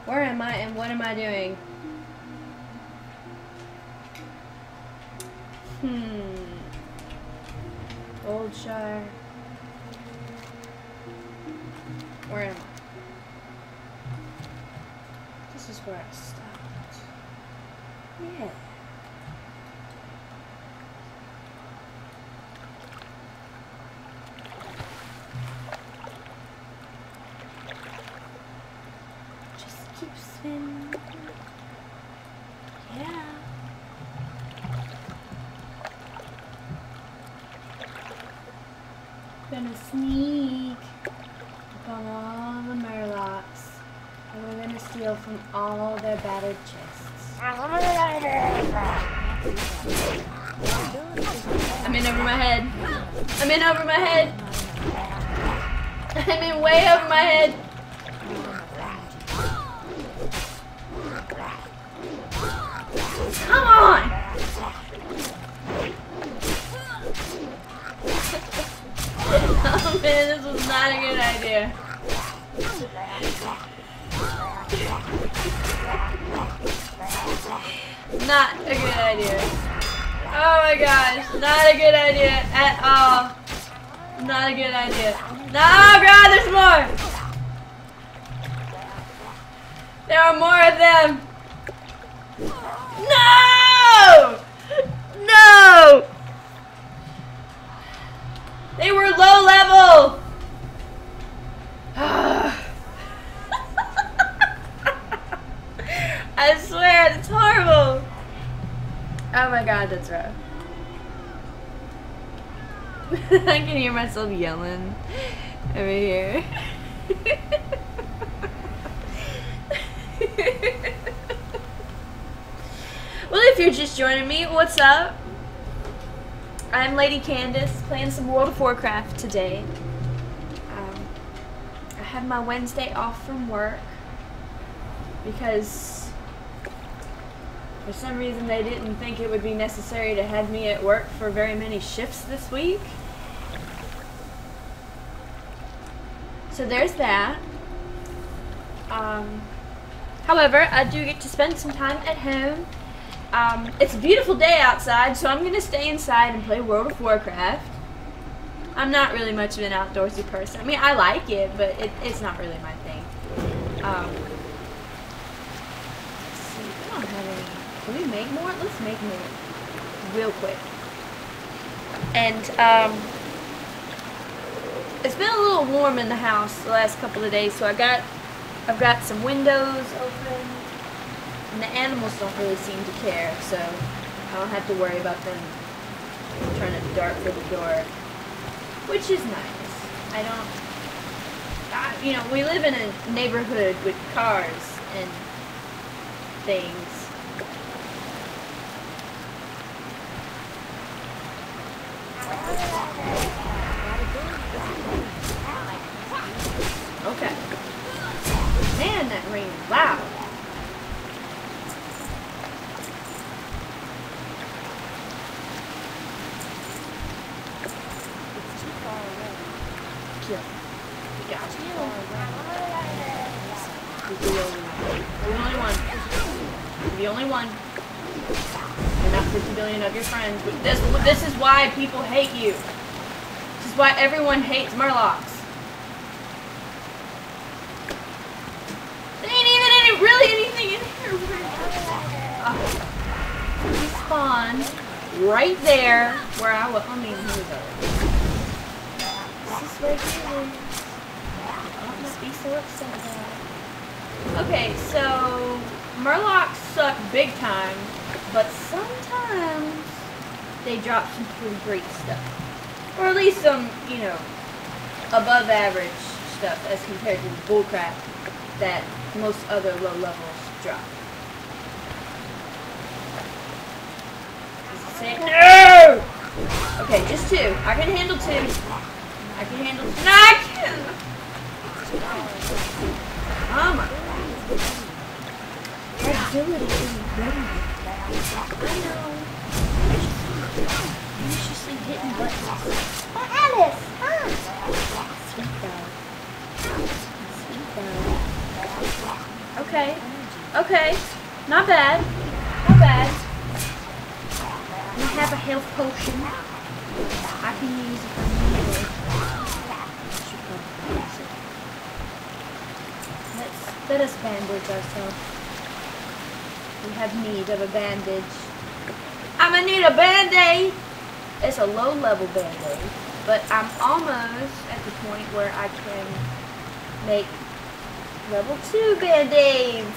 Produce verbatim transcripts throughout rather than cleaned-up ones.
Where am I and what am I doing? Hmm. Goldshire. Where am I? This is where I stopped. Yeah. Just keep spinning. Yeah. Gonna sneak up on all the Murlocs, and we're gonna steal from all their battered chests. I'm in over my head. I'm in over my head. I'm in way over my head. Come on! Oh man, this was not a good idea. Not a good idea. Oh my gosh, not a good idea at all. Not a good idea. No, oh god, there's more! There are more of them! No! No! They were low level! I swear, it's horrible! Oh my god, that's rough. I can hear myself yelling over here. Well, if you're just joining me, what's up? I'm Lady Candace, playing some World of Warcraft today. Um, I have my Wednesday off from work because for some reason they didn't think it would be necessary to have me at work for very many shifts this week. So there's that. Um, however, I do get to spend some time at home. Um, it's a beautiful day outside, so I'm going to stay inside and play World of Warcraft. I'm not really much of an outdoorsy person. I mean, I like it, but it, it's not really my thing. Um, let's see, we don't have any. Can we make more? Let's make more real quick. And um, it's been a little warm in the house the last couple of days, so I got, I've got some windows open. And the animals don't really seem to care, so I don't have to worry about them trying to dart for the door, which is nice. I don't, I, you know, we live in a neighborhood with cars and things. Okay. Man, that rain is loud. Kill. We got you. You're the only one. You're the only one. You're not fifty billion of your friends. But this, this is why people hate you. This is why everyone hates Murlocs. There ain't even any, really anything in here. Oh. He spawned right there where I was. I mean, who was that? This is where he is. I must be so upset about it. Okay, so Murlocs suck big time, but sometimes they drop some pretty great stuff. Or at least some, you know, above average stuff as compared to the bullcrap that most other low levels drop. Does it say no? Okay, just two. I can handle two. I can handle two. No, I can! Come on. Our ability isn't ready. I know. Viciously hitting buttons. Oh, Alice! Huh? Sweet dog. Sweet dog. Okay. Okay. Not bad. Not bad. We have a health potion. I can use if I need it. Let's let us bandage ourselves. We have need of a bandage. I'm gonna need a band-aid. It's a low level band-aid, but I'm almost at the point where I can make level two band-aids.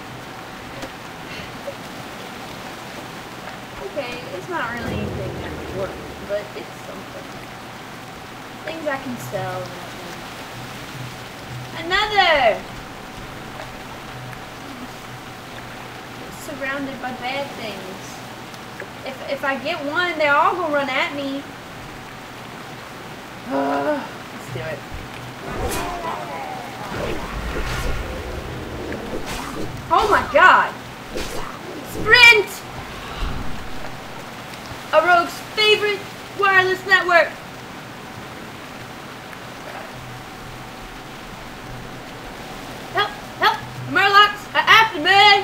Okay, it's not really anything that works, but it's something. Things I can sell. Another! Surrounded by bad things. If, if I get one, they're all gonna run at me. Uh, let's do it. Oh my god! Sprint! A rogue's favorite wireless network! Help! Help! The Murlocs are after me!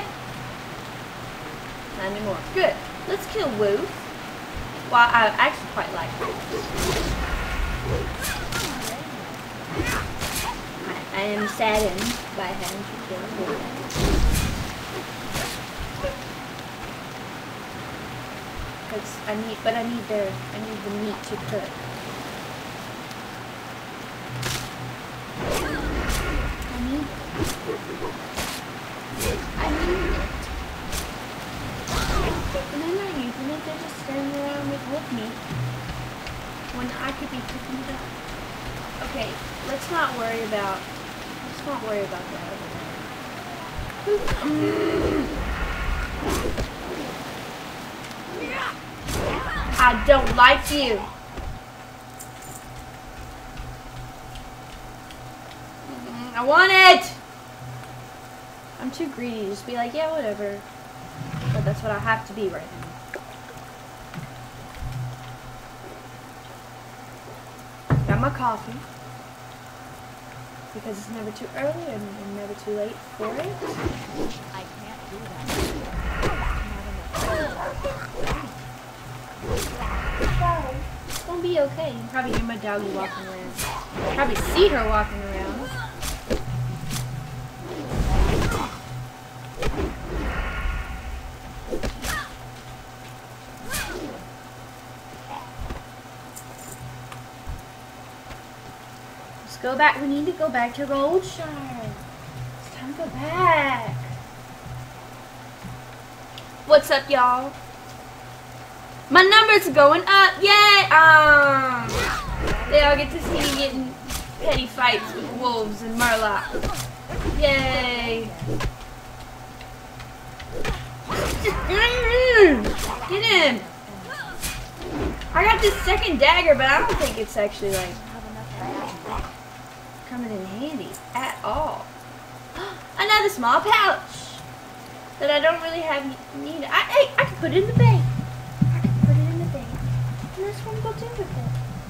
Not anymore. Good. Let's kill Woof. Well, I actually quite like Woof. I, I am saddened by having to kill Woof. Because I need, but I need the, I need the meat to cook. I need, I need it. And they're not using it, they're just standing around with wolf meat when I could be cooking it up. Okay, let's not worry about, let's not worry about that over there. I don't like you. I want it! I'm too greedy to just be like, yeah, whatever. But that's what I have to be right now. Got my coffee. Because it's never too early and, and never too late for it. I can't do that. It's gonna be okay. You can probably hear my doggy walking around. Probably see her walking around. Let's go back. We need to go back to Goldshire. It's time to go back. What's up, y'all? My numbers are going up. Yay! Um, they all get to see me getting petty fights with wolves and Murlocs. Yay! Get in! I got this second dagger, but I don't think it's actually like coming in handy at all. Another small pouch that I don't really have need. I I, I can put it in the bank. I can put it in the bank, and that's what I'm gonna do with it.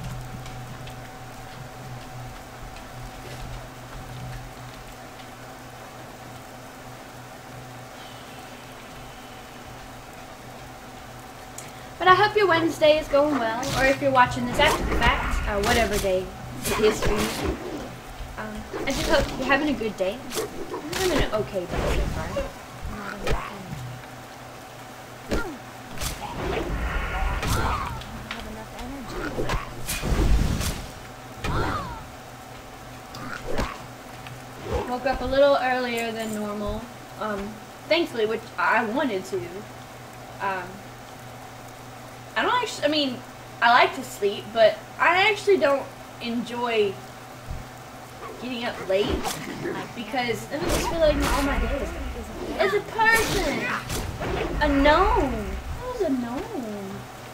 But I hope your Wednesday is going well, or if you're watching this after the fact, uh, whatever day it is for you. Um, I just hope you're having a good day. I'm having an okay day so far. Woke up a little earlier than normal, um, thankfully, which I wanted to. Um, I don't actually, I mean, I like to sleep, but I actually don't enjoy getting up late because I just feel like all my days. It's a person! A gnome! That was a gnome.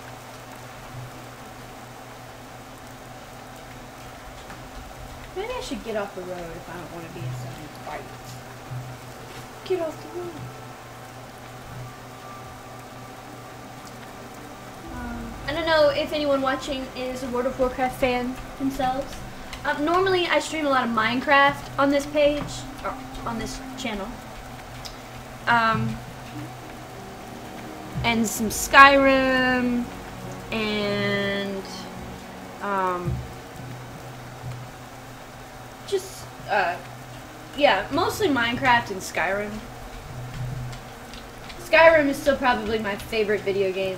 Maybe I should get off the road if I don't want to be in someone's fight. Get off the road. Um, I don't know if anyone watching is a World of Warcraft fan themselves. Um, normally I stream a lot of Minecraft on this page, or on this channel. Um, and some Skyrim, and um, just uh, yeah, mostly Minecraft and Skyrim. Skyrim is still probably my favorite video game.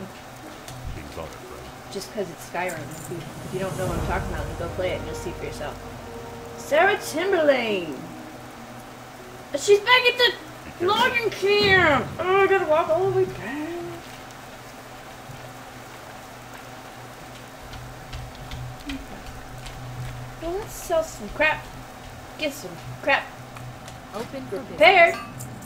Just because it's Skyrim. If you, if you don't know what I'm talking about, then go play it and you'll see for yourself. Sarah Timberlane! She's back at the logging camp! Oh, I gotta walk all the way back. Well, let's sell some crap. Get some crap. Open for Prepared.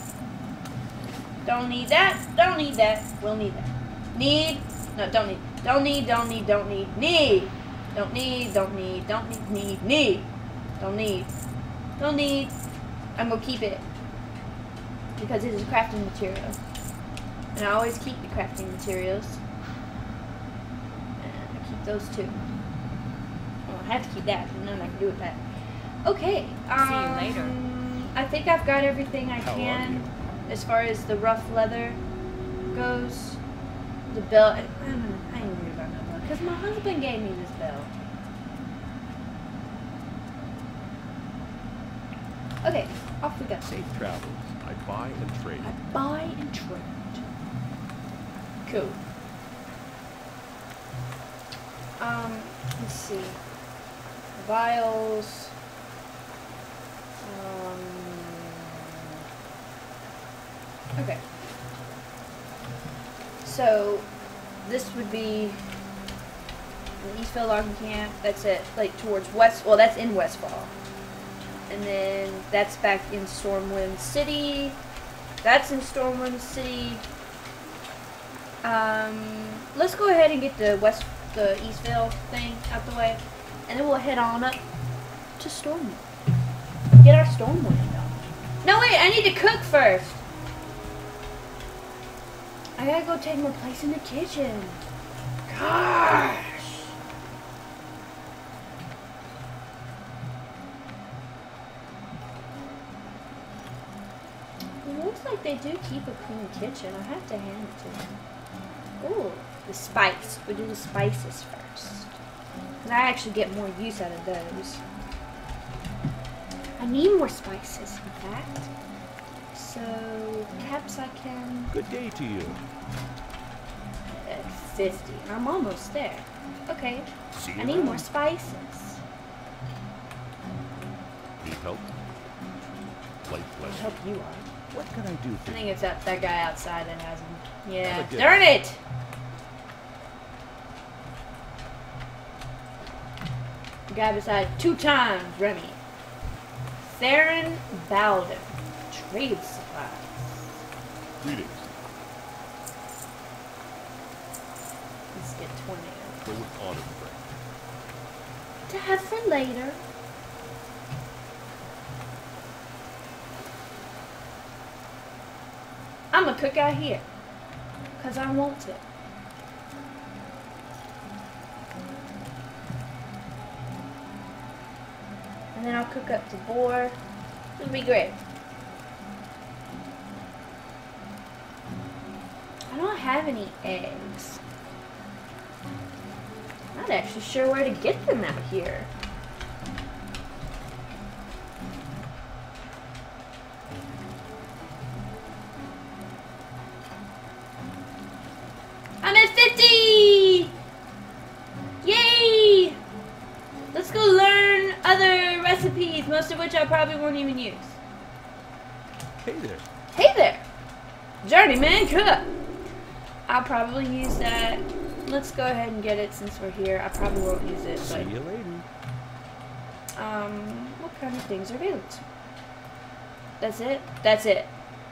Don't need that. Don't need that. We'll need that. Need. No, don't need. Don't need. Don't need. Don't need. Need. Don't need. Don't need. Don't need. Need. Need. Don't need. Don't need. I'm gonna keep it because it is a crafting material, and I always keep the crafting materials. And I keep those too. Well, I have to keep that. There's nothing I can do with that. Okay. Um, See you later. I think I've got everything I How are can you? as far as the rough leather goes. The belt. I don't know. I ain't worried about no belt because my husband gave me this belt. Okay, off we go. Safe travels. I buy and trade. I buy and trade. Cool. Um, let's see. Vials. Um. Okay. So, this would be the Eastville Logging Camp. That's it, like towards West. Well, that's in Westfall. And then that's back in Stormwind City. That's in Stormwind City. Um, let's go ahead and get the West, the Eastville thing out the way, and then we'll head on up to Stormwind. Get our Stormwind on. No wait, I need to cook first. I gotta go take my place in the kitchen. Gosh. It looks like they do keep a clean kitchen. I have to hand it to them. Ooh, the spice. We'll do the spices first. Because I actually get more use out of those. I need more spices, in fact. So, capsicum. Good day to you. At fifty. I'm almost there. Okay. See you I need around. more spices. Need help? Life I bless you. hope you are. What can I do I for you? think it's that, that guy outside that has them. Yeah. Have a good Darn it! The guy beside two times Remy. Theron Bowden. Trade supplies. Greetings. Let's get twenty. Go with honor, friend. To have for later. I'm gonna cook out here. Cause I want to. And then I'll cook up the boar. It'll be great. I don't have any eggs. I'm not actually sure where to get them out here. I'm at fifty! Yay! Let's go learn other recipes, most of which I probably won't even use. Hey there. Hey there! Journeyman cook! I'll probably use that. Let's go ahead and get it since we're here. I probably won't use it, See but you later. um, what kind of things are available? That's it? That's it.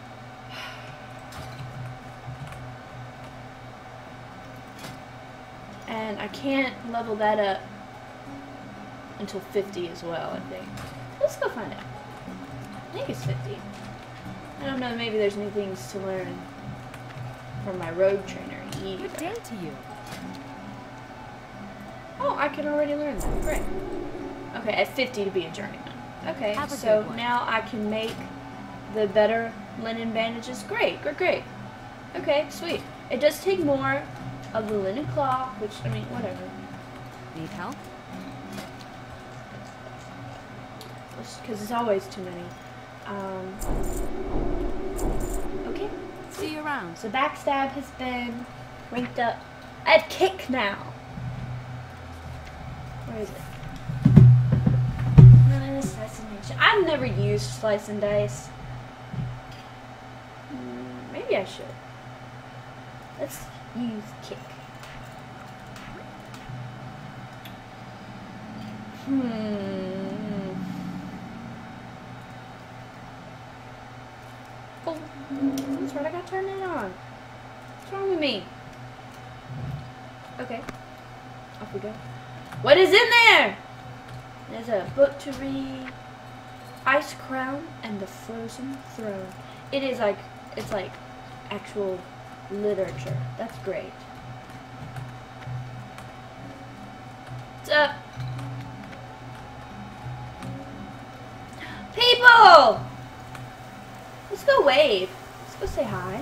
And I can't level that up until fifty as well, I think. Let's go find out. I think it's fifty. I don't know, maybe there's new things to learn from my rogue trainer either. Good day to you. Oh, I can already learn that. Great. Okay, at fifty to be a journeyman. Okay, Have a so good one. now I can make the better linen bandages. Great, great, great. Okay, sweet. It does take more of the linen cloth, which, I mean, whatever. Need help? Because it's always too many. Um, okay. See you around. So backstab has been ranked up. I have kick now. Where is it? An assassination. I've never used slice and dice. Mm, maybe I should. Let's use kick. Hmm. Oh, that's right. I got to turn it on. What's wrong with me? Okay. Off we go. What is in there? There's a book to read. Ice Crown and the Frozen Throne. It is like, it's like actual literature. That's great. What's up? People! Let's go wave. Let's go say hi.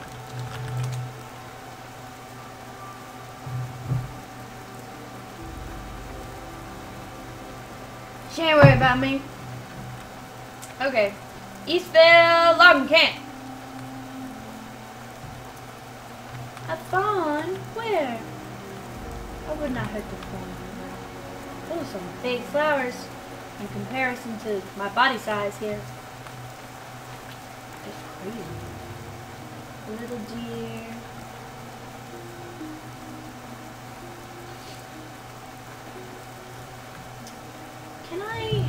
She ain't worried about me. Okay. Eastville Logging Camp. A fawn? Where? I would not hurt the fawn. Those are some big flowers in comparison to my body size here. It's crazy. Little deer. Can I,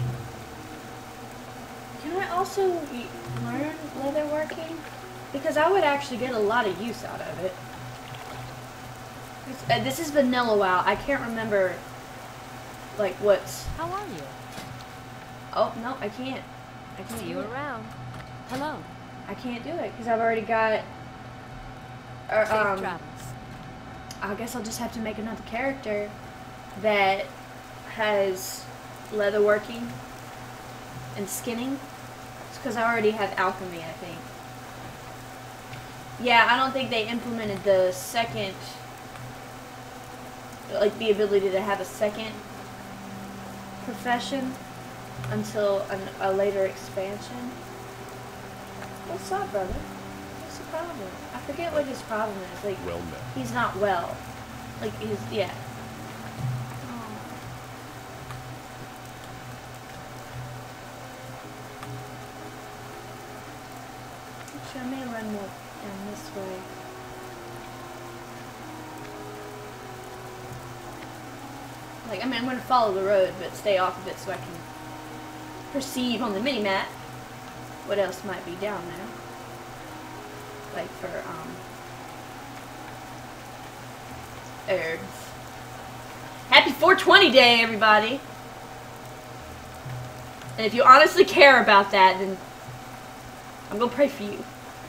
can I also y- learn leatherworking? Because I would actually get a lot of use out of it. It's, uh, this is vanilla WoW. I can't remember, like, what's... How are you? Oh, no, I can't. I can't See do you it. around. Hello. I can't do it because I've already got... Or, Safe um, travels. I guess I'll just have to make another character that has leatherworking and skinning. It's because I already have alchemy, I think. Yeah, I don't think they implemented the second, like the ability to have a second profession until an, a later expansion. What's up, brother? What's the problem? I forget what his problem is. Like, Well met. he's not well. Like, he's, yeah. Actually, I may run more down this way. Like, I mean, I'm going to follow the road, but stay off of it so I can perceive on the mini-map what else might be down there. Like for, um, herbs. Happy four twenty day, everybody! And if you honestly care about that, then I'm gonna pray for you.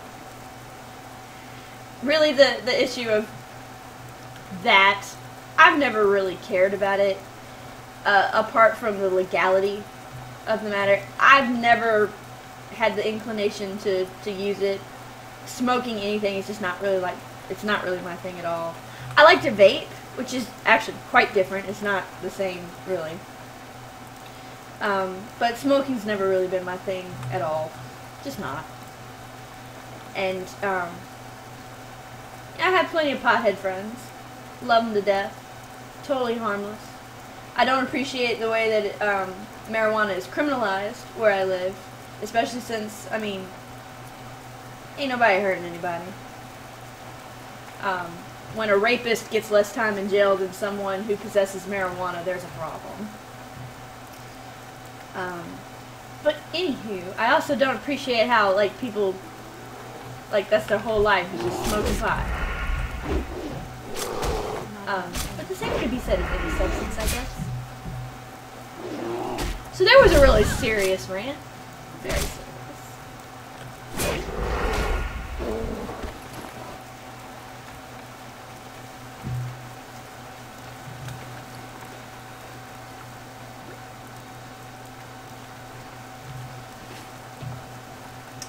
Really, the, the issue of that, I've never really cared about it, uh, apart from the legality of the matter. I've never had the inclination to, to use it. Smoking anything is just not really like, it's not really my thing at all. I like to vape, which is actually quite different. It's not the same, really. Um, but smoking's never really been my thing at all. Just not. And, um, I have plenty of pothead friends. Love them to death. Totally harmless. I don't appreciate the way that it, um, marijuana is criminalized where I live. Especially since, I mean, ain't nobody hurting anybody. Um, when a rapist gets less time in jail than someone who possesses marijuana, there's a problem. Um, but anywho, I also don't appreciate how, like, people, like, that's their whole life, is just smoking pot. Um, but the same could be said of any substance, I guess. So there was a really serious rant. Very serious.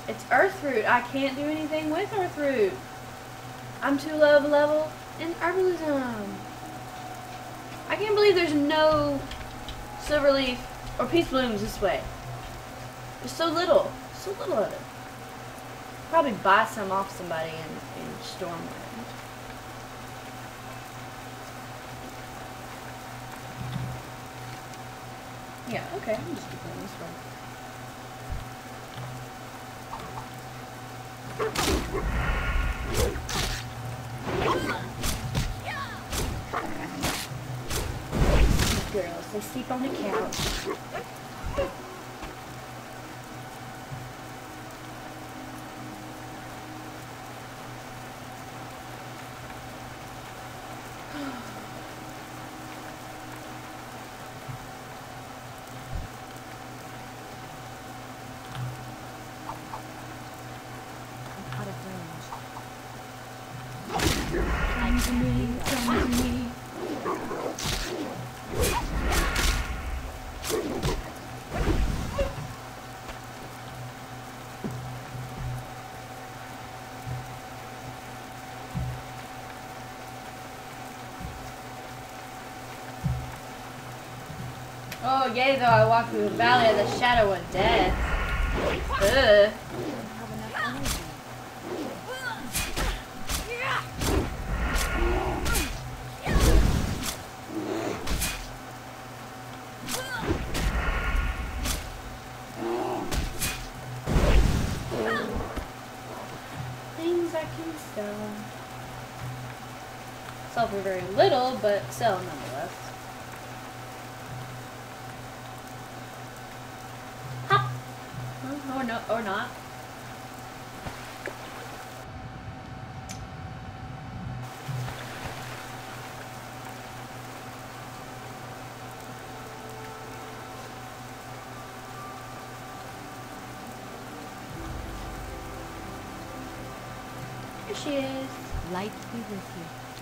It's Earthroot. I can't do anything with Earthroot. I'm too low of a level in herbalism. I can't believe there's no Silverleaf or Peace Blooms this way. There's so little. So little of it. Probably buy some off somebody in, in Stormwind. Yeah, okay, I'm just keep going this way. These girls, they sleep on the couch. Come to me, come to me. Oh, yay, though I walk through the valley of the shadow of death. Ugh. Things I can sell. Sell for very little, but sell nonetheless. Hop! Or no, or not. Here she is. Light be with you.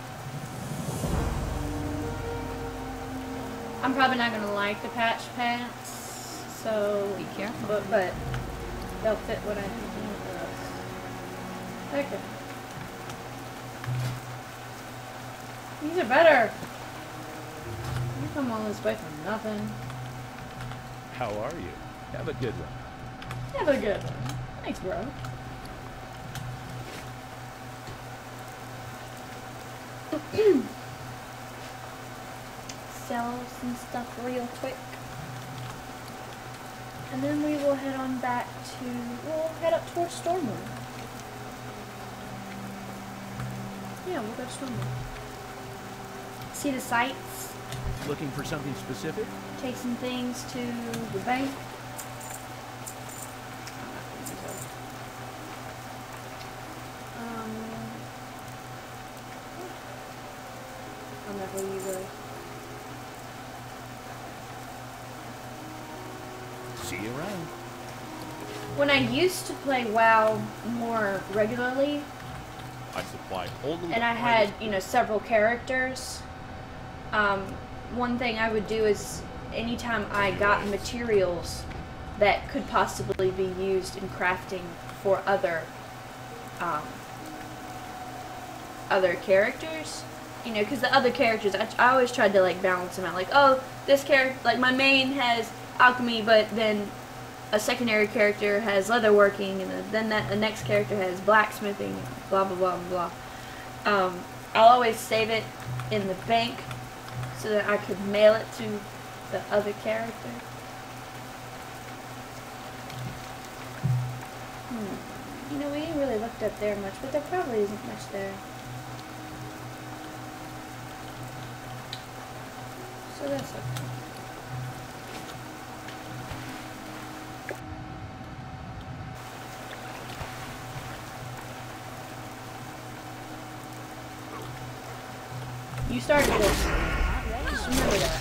I'm probably not gonna like the patch pants, so Be careful. But, but they'll fit what I need for us. Okay. These are better. You come all this way for nothing. How are you? Have a good one. Have a good one. Thanks, bro. Sell some stuff real quick. And then we will head on back to, we'll head up towards Stormwind. Yeah, we'll go to Stormwind. See the sights, Looking for something specific? take some things to the bank. Um, I'll never leave those. See you around. When I used to play WoW more regularly, I supply only and I had, you know, several characters, um, one thing I would do is anytime I got materials that could possibly be used in crafting for other, um, other characters, you know, because the other characters, I, I always tried to, like, balance them out, like, oh, this character, like, my main has alchemy, but then a secondary character has leatherworking, and then that the next character has blacksmithing, blah blah blah blah blah. Um, I'll always save it in the bank so that I could mail it to the other character. Hmm. You know, we ain't really looked up there much, but there probably isn't much there. So that's okay. You started this. Just remember that.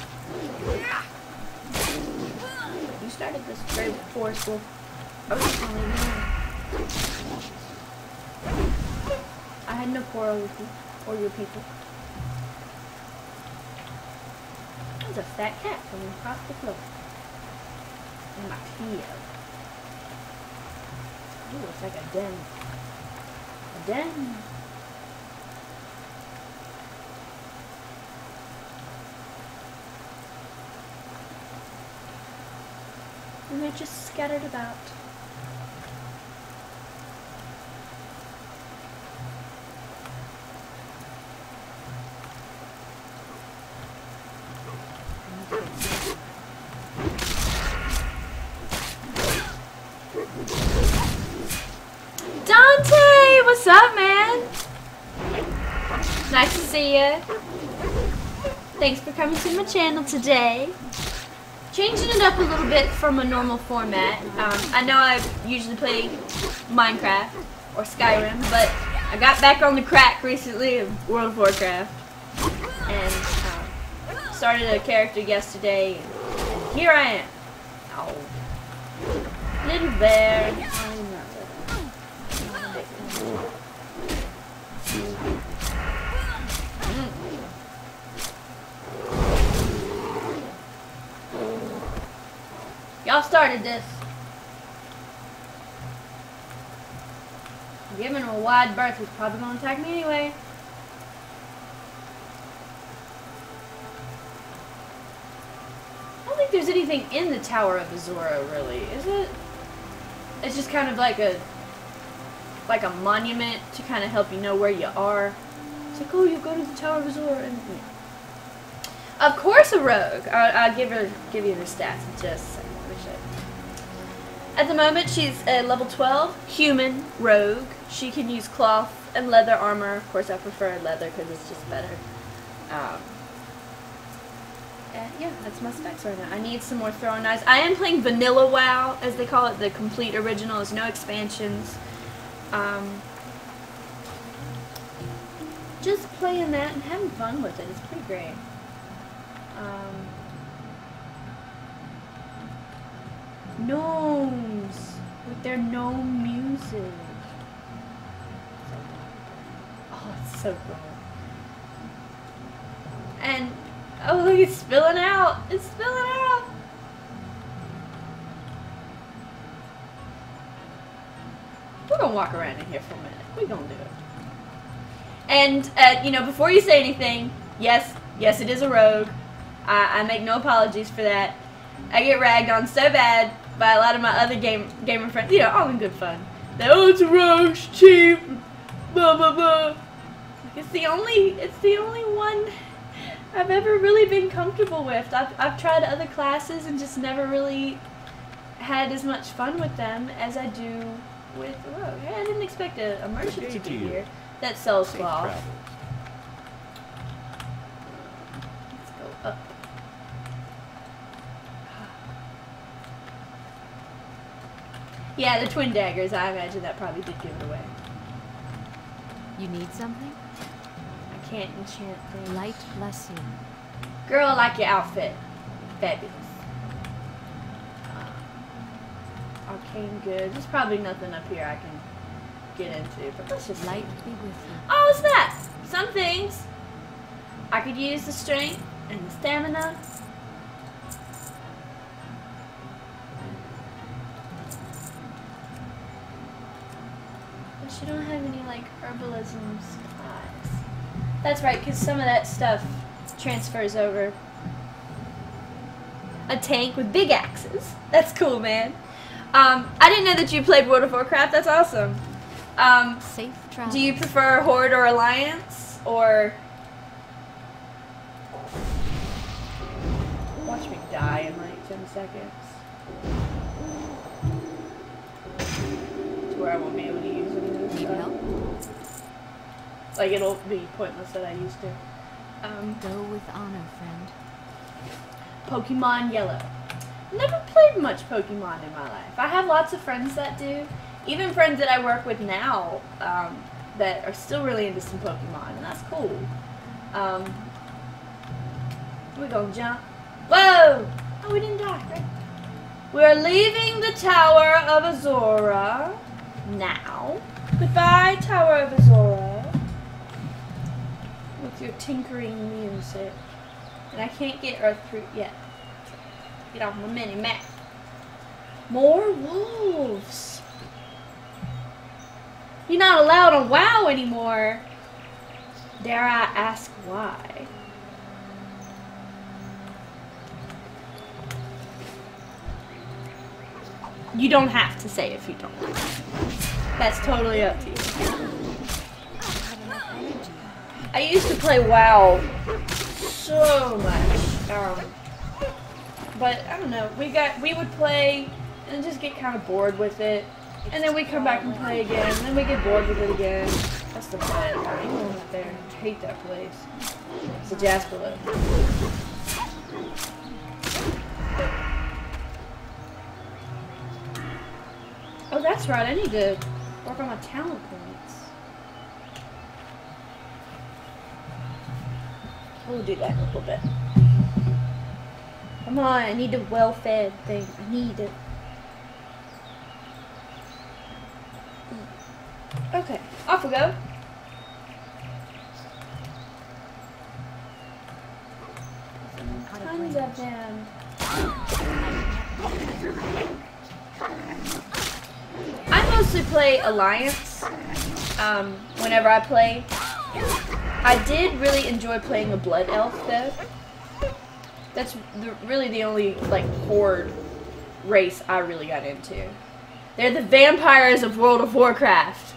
You started this very forceful. I was just gonna leave it alone. I had no quarrel with you or your people. There's a fat cat coming across the floor. In my field. Ooh, it's like a den. A den. And they're just scattered about. Dante, what's up, man? Nice to see you. Thanks for coming to my channel today. Changing it up a little bit from a normal format. Um, I know I usually play Minecraft or Skyrim, but I got back on the crack recently of World of Warcraft. And um, started a character yesterday, and here I am. Oh. Little bear. Oh, not little. Not a big one. Y'all started this. Giving him a wide berth, he's probably gonna attack me anyway. I don't think there's anything in the Tower of Azora, really, is it? It's just kind of like a like a monument to kind of help you know where you are. It's like, oh, you go to the Tower of Azora, and yeah. Of course, a rogue. I'll, I'll give her give you the stats in just a second. At the moment, she's a level twelve human rogue. She can use cloth and leather armor. Of course, I prefer leather because it's just better. Um, and yeah, that's my specs right now. I need some more throwing knives. I am playing Vanilla WoW, as they call it, the complete original. There's no expansions. Um, just playing that and having fun with it. It's pretty great. Um, Gnomes with their gnome music. Oh, it's so cool. And oh, look, it's spilling out. It's spilling out. We're gonna walk around in here for a minute. We're gonna do it. And uh, you know, before you say anything, yes, yes, it is a rogue. I, I make no apologies for that. I get ragged on so bad by a lot of my other game gamer friends, you know, all in good fun. That, oh, it's a rogue, it's cheap, blah blah blah. It's the only, it's the only one I've ever really been comfortable with. I've I've tried other classes and just never really had as much fun with them as I do with a rogue. Yeah, I didn't expect a, a merchant to be here that sells cloth. Let's go up. Yeah, the twin daggers, I imagine that probably did give it away. You need something? I can't enchant things. Light bless you. Girl, I like your outfit. Fabulous. Uh, arcane goods. There's probably nothing up here I can get into, but let's just Light see. be with you. Oh, what's that? Some things. I could use the strength and the stamina. She don't have any like herbalism supplies. That's right, because some of that stuff transfers over. A tank with big axes. That's cool, man. Um, I didn't know that you played World of Warcraft. That's awesome. Um, Safe travel. do you prefer Horde or Alliance, or watch me die in like ten seconds? To where I won't be able to use any of this Need stuff. help? Like, it'll be pointless that I used to. Um, Go with honor, friend. Pokemon Yellow. Never played much Pokemon in my life. I have lots of friends that do. Even friends that I work with now um, that are still really into some Pokemon, and that's cool. Um, we're gonna jump. Whoa! Oh, we didn't die. Right? We're leaving the Tower of Azora now. Goodbye, Tower of Azora. With your tinkering music. And I can't get Earthfruit yet. Get off my mini map. More wolves. You're not allowed on WoW anymore. Dare I ask why? You don't have to say if you don't like it. That's totally up to you. I used to play WoW so much. Um, but I don't know. We got we would play and just get kind of bored with it. And then we come back and play again, and then we get bored with it again. That's the bad part. I'm going up there. I hate that place. It's a Jasper look. Oh, that's right. I need to work on my talent points. We'll do that in a little bit. Come on, I need a well-fed thing. I need it. Okay, off we go. Tons of them. I mostly play Alliance. Um, whenever I play, I did really enjoy playing a Blood Elf though. That's the, really the only like horde race I really got into. They're the vampires of World of Warcraft.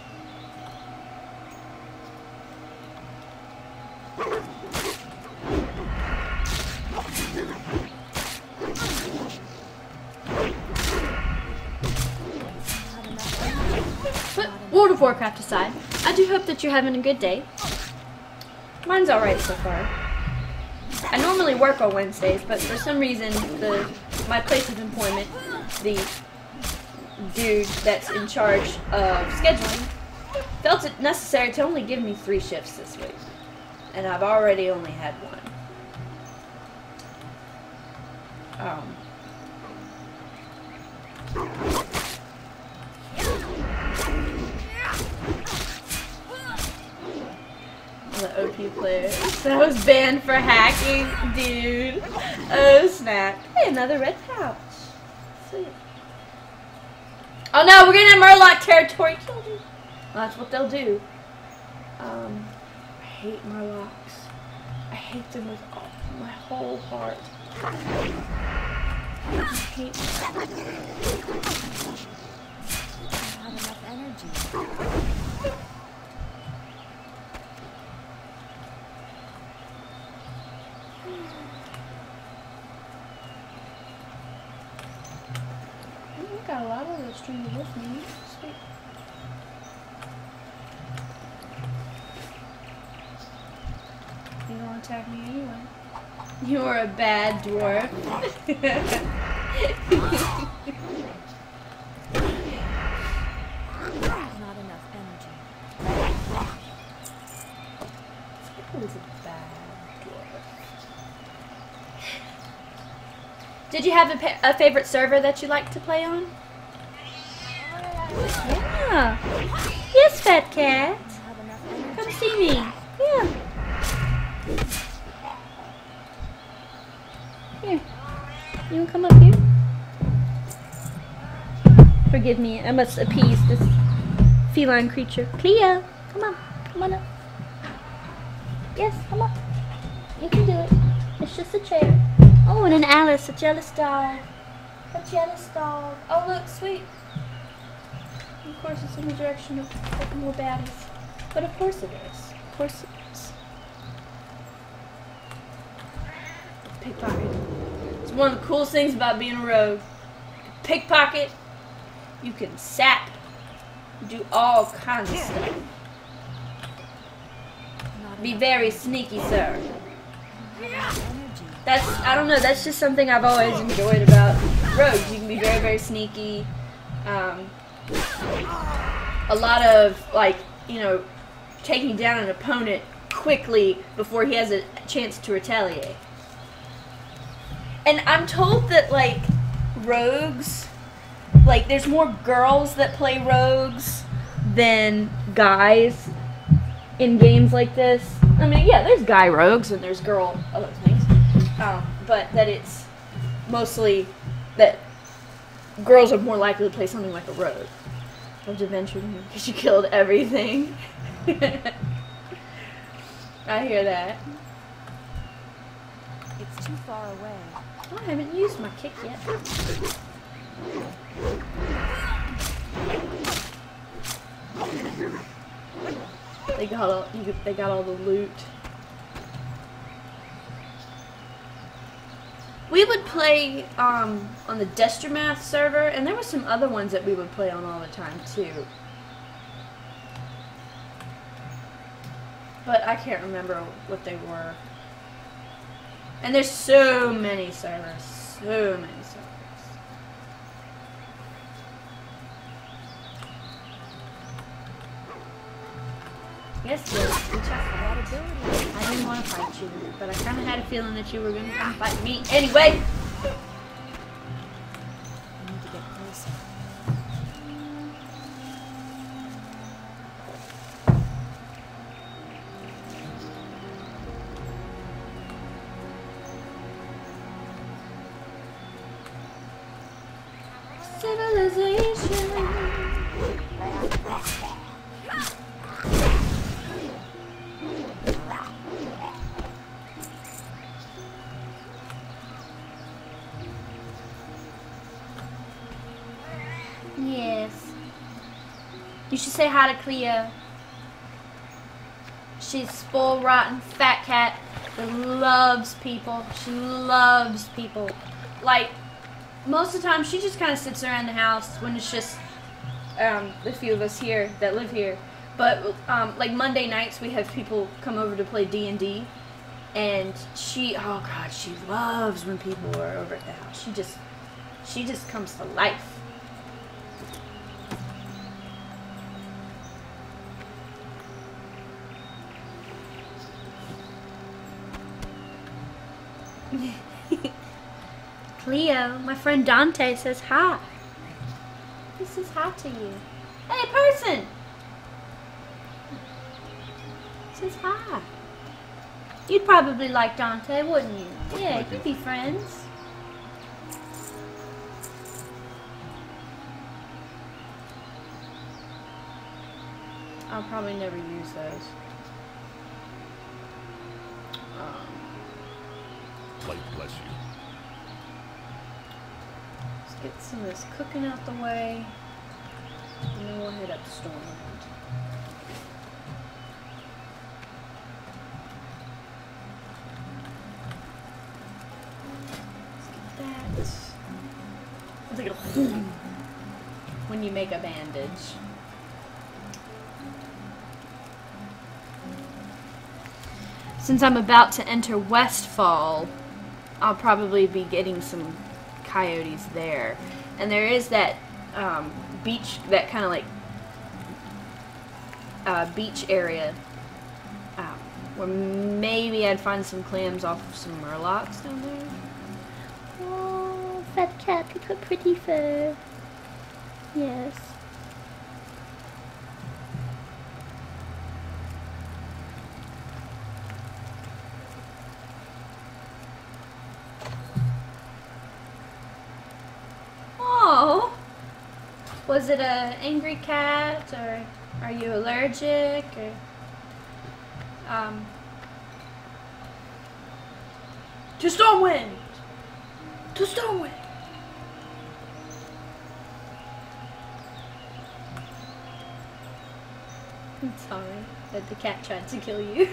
But World of Warcraft aside, I do hope that you're having a good day. Mine's alright so far. I normally work on Wednesdays, but for some reason, the my place of employment, the dude that's in charge of scheduling, felt it necessary to only give me three shifts this week. And I've already only had one. Um... The O P player. So I was banned for hacking, dude. Oh snap. Hey, another red pouch. Sweet. Oh no, we're getting in Murloc territory. Kill me. Well, that's what they'll do. Um, I hate Murlocs. I hate them with all my whole heart. I hate them. I don't have enough energy. Got a lot of those strings with me. Sweet. You don't attack me anyway. You are a bad dwarf. Not enough energy. Who is a bad dwarf? Did you have a, pa a favorite server that you like to play on? Yeah. Yes, fat cat. Come see me. Yeah. Here. You wanna come up here? Forgive me, I must appease this feline creature. Cleo, come on. Come on up. Yes, come on. You can do it. It's just a chair. Oh, and an Alice, a jealous dog. A jealous dog. Oh, look, sweet. Of course, it's in the direction of taking more baddies. But of course it is. Of course it is. Pickpocket. It's one of the coolest things about being a rogue. Pickpocket. You can sap. You do all kinds of stuff. Be very sneaky, sir. That's, I don't know, that's just something I've always enjoyed about rogues. You can be very, very sneaky. Um, a lot of, like, you know, taking down an opponent quickly before he has a chance to retaliate. And I'm told that, like, rogues, like, there's more girls that play rogues than guys in games like this. I mean, yeah, there's guy rogues and there's girl other things. Um, but that it's mostly that girls are more likely to play something like a rogue. of adventuring because you killed everything. I hear that. It's too far away. Oh, I haven't used my kick yet. They got all you, they got all the loot. We would play um, on the Destramath server, and there were some other ones that we would play on all the time too. But I can't remember what they were. And there's so many servers, so many servers. Yes, yes, we checked that ability. I didn't want to fight you, but I kind of had a feeling that you were going to come fight me anyway. I need to get closer. Civilization. Yes. You should say hi to Cleo. She's spoiled, rotten, fat cat that loves people. She loves people. Like, most of the time, she just kind of sits around the house when it's just um, the few of us here that live here. But, um, like, Monday nights, we have people come over to play D and D. And she, oh God, she loves when people are over at the house. She just, she just comes to life. Cleo, my friend Dante says hi. He says hi to you. Hey, person! Says hi. You'd probably like Dante, wouldn't you? Yeah, you'd be friends. I'll probably never use those. Um, Light bless you. let's get some of this cooking out the way, and then we'll head up to Stormwind. Let's get that. It's like a when you make a bandage. Since I'm about to enter Westfall, I'll probably be getting some coyotes there. And there is that um, beach, that kind of like uh, beach area um, where maybe I'd find some clams off of some murlocs down there. Oh, fat cat, look how pretty fur. Yes. Oh, was it an angry cat, or are you allergic, or um, to Stormwind, to Stormwind. I'm sorry that the cat tried to kill you.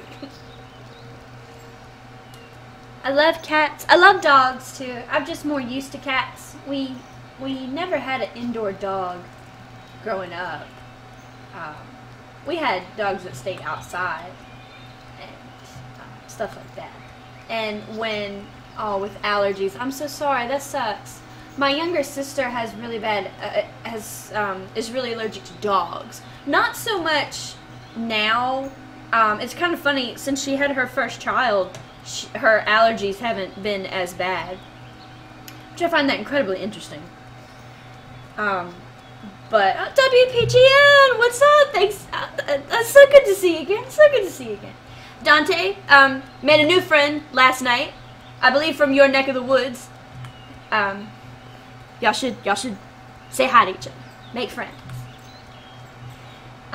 I love cats. I love dogs too. I'm just more used to cats. We we never had an indoor dog growing up. Um, we had dogs that stayed outside and uh, stuff like that. And when oh, with allergies, I'm so sorry. That sucks. My younger sister has really bad uh, has um, is really allergic to dogs. Not so much now. Um, it's kind of funny since she had her first child. She, her allergies haven't been as bad, which I find that incredibly interesting. Um, but uh, W P G N, what's up? Thanks. Uh, uh, uh, so good to see you again. So good to see you again. Dante um, made a new friend last night, I believe from your neck of the woods. Um, y'all should y'all should say hi to each other, make friends.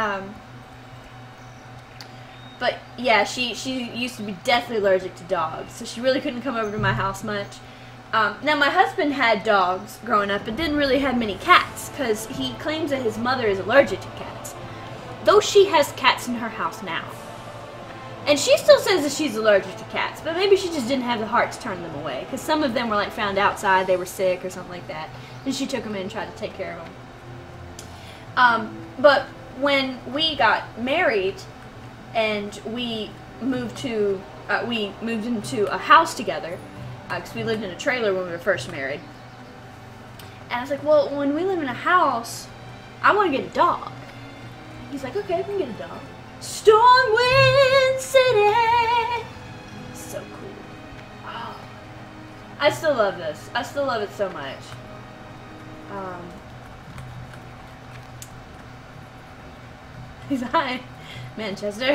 Um, but yeah, she she used to be deathly allergic to dogs, so she really couldn't come over to my house much. Um, now my husband had dogs growing up, but didn't really have many cats because he claims that his mother is allergic to cats. Though she has cats in her house now. And she still says that she's allergic to cats, but maybe she just didn't have the heart to turn them away. Because some of them were like found outside, they were sick or something like that. And she took them in and tried to take care of them. Um, but when we got married and we moved to, uh, we moved into a house together, because uh, we lived in a trailer when we were first married. And I was like, well, when we live in a house, I want to get a dog. He's like, okay, we can get a dog. Stormwind City! So cool. Oh. I still love this. I still love it so much. Um, he's hi, Manchester.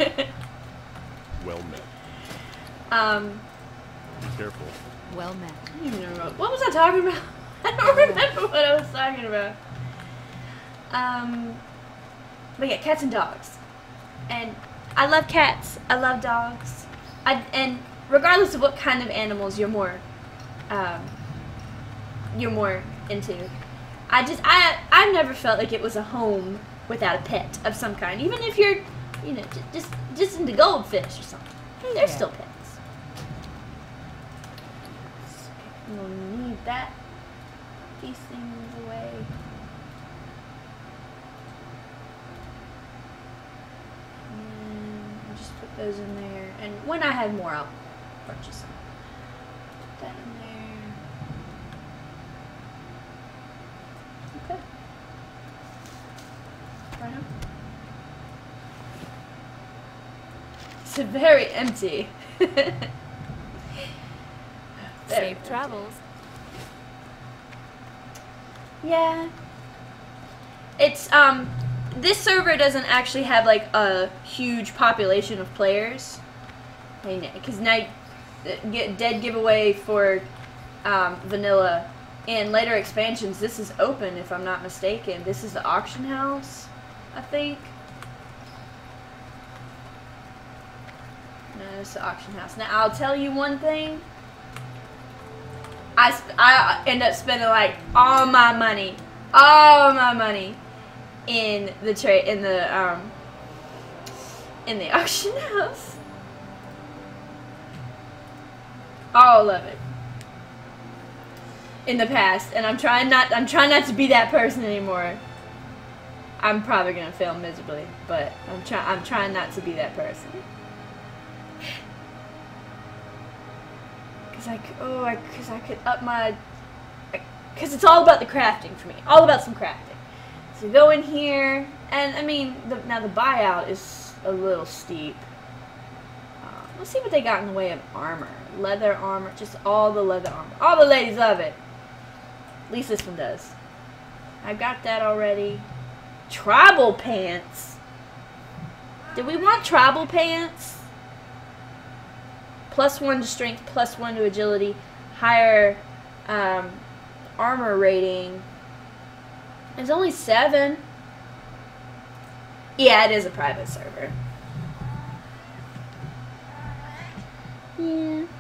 Well met. Um, Be careful. Well met. I don't even remember. What was I talking about? I don't remember what I was talking about. Um, but yeah, cats and dogs. And I love cats. I love dogs. I, and regardless of what kind of animals you're more, um, you're more into, I just I I've never felt like it was a home without a pet of some kind. Even if you're, you know, j just just into goldfish or something, they're Yeah. still pets. So we'll need that. These things away. And I'll just put those in there. And when I have more, I'll purchase them. Put that in there. Okay. Right now. It's very empty. Very Safe empty. travels. Yeah. It's, um, this server doesn't actually have, like, a huge population of players. Because now, get dead giveaway for, um, vanilla. In later expansions, this is open, if I'm not mistaken. This is the auction house, I think. No, it's the auction house. Now, I'll tell you one thing. I, sp I end up spending like all my money, all my money in the trade in the um in the auction house. All of it in the past, and I'm trying not I'm trying not to be that person anymore. I'm probably gonna fail miserably, but I'm trying I'm trying not to be that person. Cause I, oh, I, cause I could up my, cause it's all about the crafting for me, all about some crafting. So go in here, and I mean, the, now the buyout is a little steep. Uh, let's see what they got in the way of armor, leather armor, just all the leather armor. All the ladies love it. At least this one does. I got that already. Tribal pants. Did we want tribal pants? Plus one to strength, plus one to agility, higher um, armor rating. There's only seven. Yeah, it is a private server. Yeah.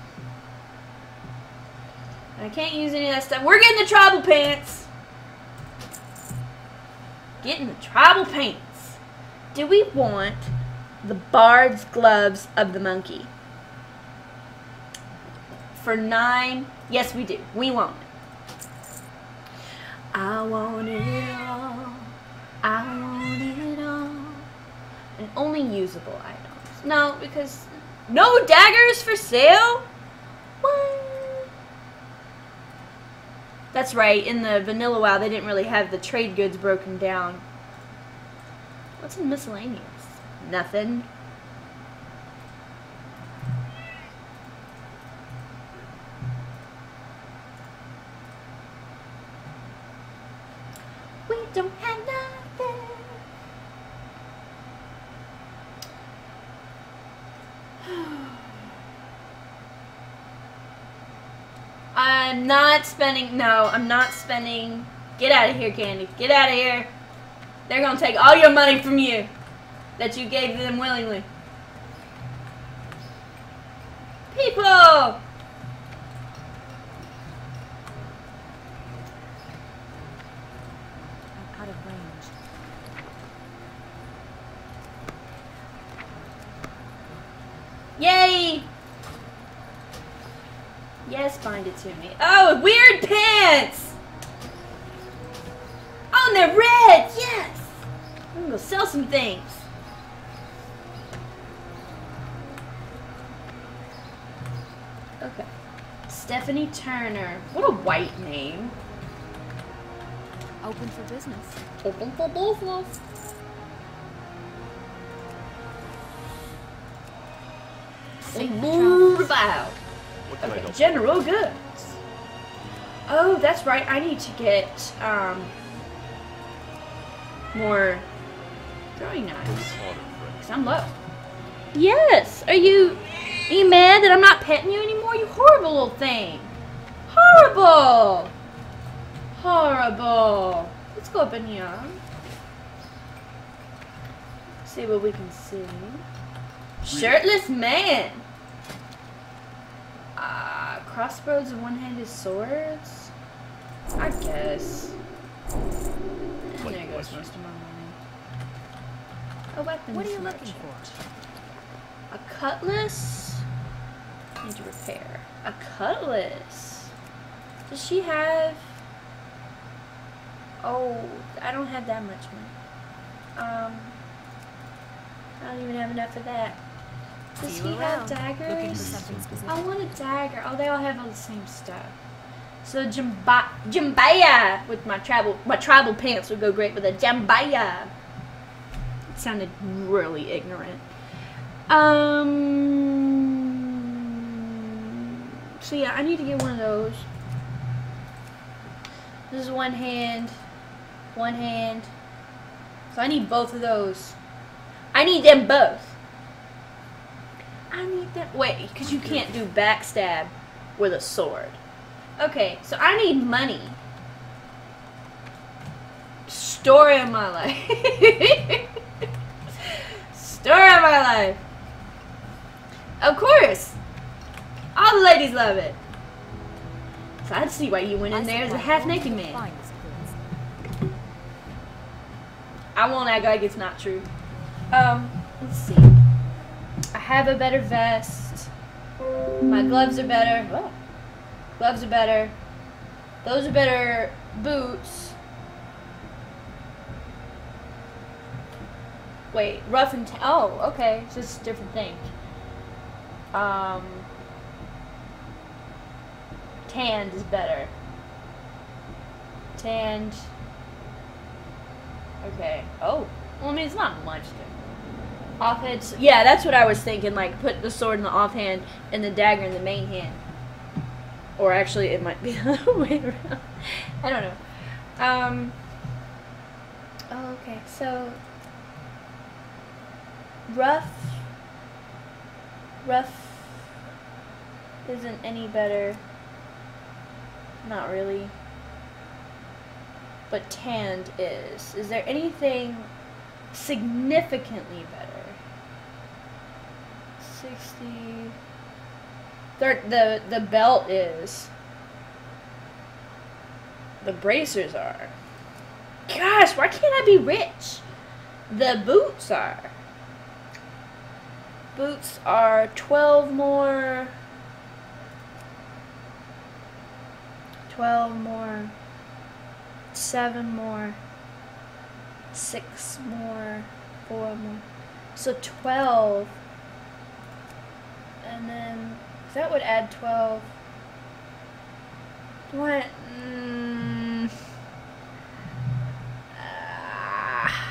I can't use any of that stuff. We're getting the tribal pants. Getting the tribal pants. Do we want the bard's gloves of the monkey? For nine, yes we do. We want it. I want it all. I want it all. And only usable items. No, because no daggers for sale? What? That's right, in the Vanilla WoW they didn't really have the trade goods broken down. What's in miscellaneous? Nothing. We don't have nothing. I'm not spending, no, I'm not spending. Get out of here, Candy. Get out of here. They're gonna take all your money from you that you gave them willingly. People! I'm out of range. Yay! Yes, bind it to me. Oh, weird pants! Oh, and they're red! Yes! I'm gonna go sell some things. Okay. Stephanie Turner. What a white name. Open for business. Open for business. Safe Move travels. about. What can I Okay, help you? general goods. Oh, that's right. I need to get um more throwing knives. Order, friend. Cause I'm low. Yes. Are you? Are you mad that I'm not petting you anymore? You horrible little thing. Horrible. Horrible. Let's go up in here. See what we can see. Shirtless man. Uh, crossbows and one-handed swords? I guess. And Like there goes question. most of my money. A weapons What are you looking merchant. for? A cutlass? Need to repair. A cutlass? Does she have... Oh, I don't have that much money. Um, I don't even have enough of that. Does See he you have around. Looking for daggers? something specific. I want a dagger. Oh, they all have all the same stuff. So jamba jambaya with my tribal my tribal pants would go great with a jambaya. It sounded really ignorant. Um. So yeah, I need to get one of those. This is one hand, one hand. So I need both of those. I need them both. I need them. Wait, because you can't do backstab with a sword. Okay, so I need money. Story of my life. Story of my life. Of course. All the ladies love it. So I'd see why you went in I there as a supply half-naked only the man. finest goods. I won't act like it's not true. Um, let's see. I have a better vest. My gloves are better. Oh. Gloves are better. Those are better boots. Wait, rough and ta- oh, okay, it's just different things. Um, tanned is better. Tanned. Okay. Oh, well, I mean, it's not much different. Offhand. Yeah, that's what I was thinking. Like, put the sword in the offhand and the dagger in the main hand. Or actually, it might be the other way around. I don't know. Um. Oh, okay. So, rough. Rough isn't any better. Not really. But tanned is. Is there anything significantly better? sixty. Thir the the belt is. The bracers are. Gosh, why can't I be rich? The boots are. Boots are twelve more. twelve more. seven more. six more. four more. So twelve. And then that would add twelve. What? Mm, ah.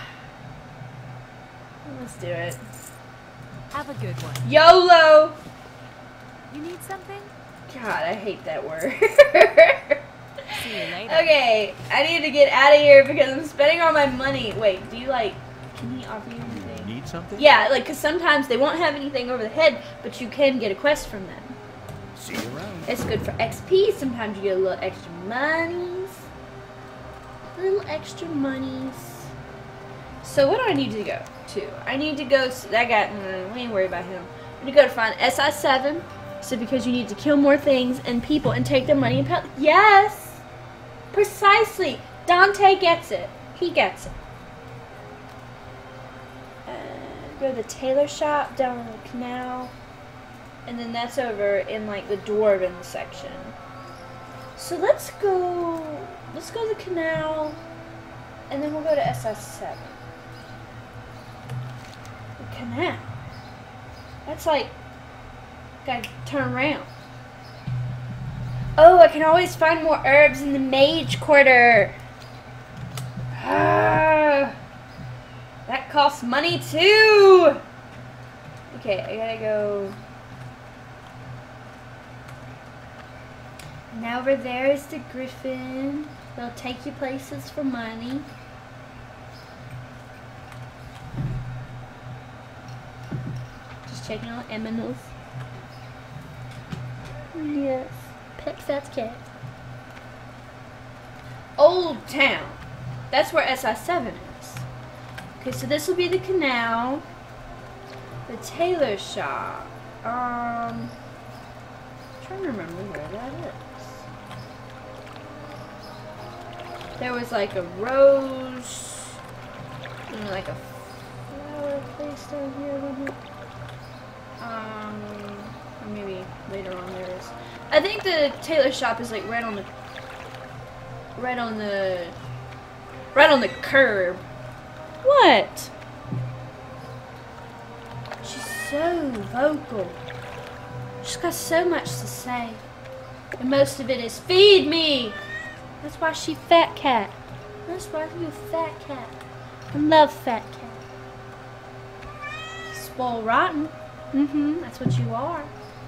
Let's do it. Have a good one. YOLO! You need something? God, I hate that word. See you later. Okay, I need to get out of here because I'm spending all my money. Wait, do you like, can he offer you anything? Need something? Yeah, like, because sometimes they won't have anything over the head, but you can get a quest from them. See you around. It's good for X P. Sometimes you get a little extra monies. Little extra monies. So what do I need to go to? I need to go, I got, mm, we ain't worried about him. I need to go to find S I seven. So because you need to kill more things and people and take their money and pel- Yes! Precisely! Dante gets it. He gets it. Uh, go to the tailor shop down in the canal. And then that's over in like the dwarven section. So let's go, let's go to the canal. And then we'll go to S I seven. The canal. That's like, gotta turn around. Oh, I can always find more herbs in the mage quarter. Ah, that costs money too. Okay, I gotta go. Now over there is the griffin. They'll take you places for money. Just checking out Eminence. Yes, pet fat cat. Old Town. That's where S I seven is. Okay, so this will be the canal. The tailor shop. Um, I'm trying to remember where that is. There was like a rose and like a flower place down here, wasn't it? Um, or maybe later on there is. I think the tailor shop is like right on the, right on the, right on the curb. What? She's so vocal. She's got so much to say. And most of it is, feed me! That's why she fat cat. That's why you fat cat. I love fat cat. Spoil rotten. Mm-hmm, that's what you are.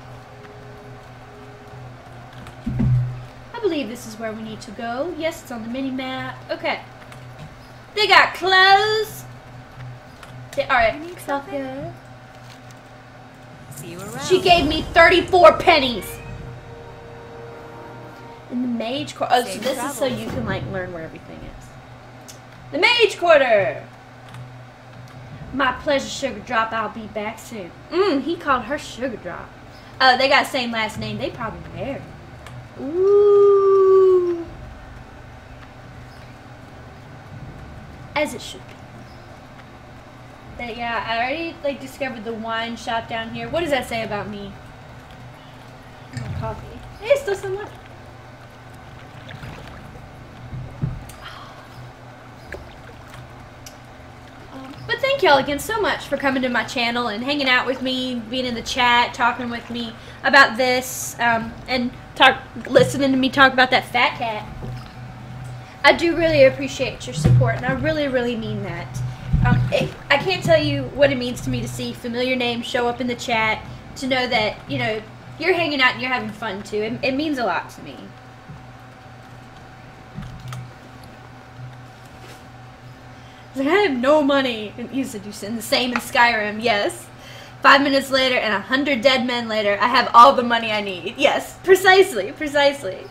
I believe this is where we need to go. Yes, it's on the mini-map. Okay. They got clothes. They, alright, Sophia. See you around. She gave me thirty-four pennies. In the mage quarter. Oh, so Same this travel. is so you can like learn where everything is. The mage quarter. My pleasure, Sugar Drop. I'll be back soon. Mmm, he called her Sugar Drop. Oh, they got the same last name. They probably married. Ooh. As it should be. But yeah, I already like discovered the wine shop down here. What does that say about me? Oh, coffee. Hey, it's still some left. Um, but thank y'all again so much for coming to my channel and hanging out with me, being in the chat, talking with me about this, um, and talk, listening to me talk about that fat cat. I do really appreciate your support, and I really, really mean that. Um, it, I can't tell you what it means to me to see familiar names show up in the chat, to know that, you know, you're hanging out and you're having fun too. It, it means a lot to me. Like, I have no money. And you said you said the same in Skyrim. Yes. Five minutes later and a hundred dead men later, I have all the money I need. Yes, precisely, precisely.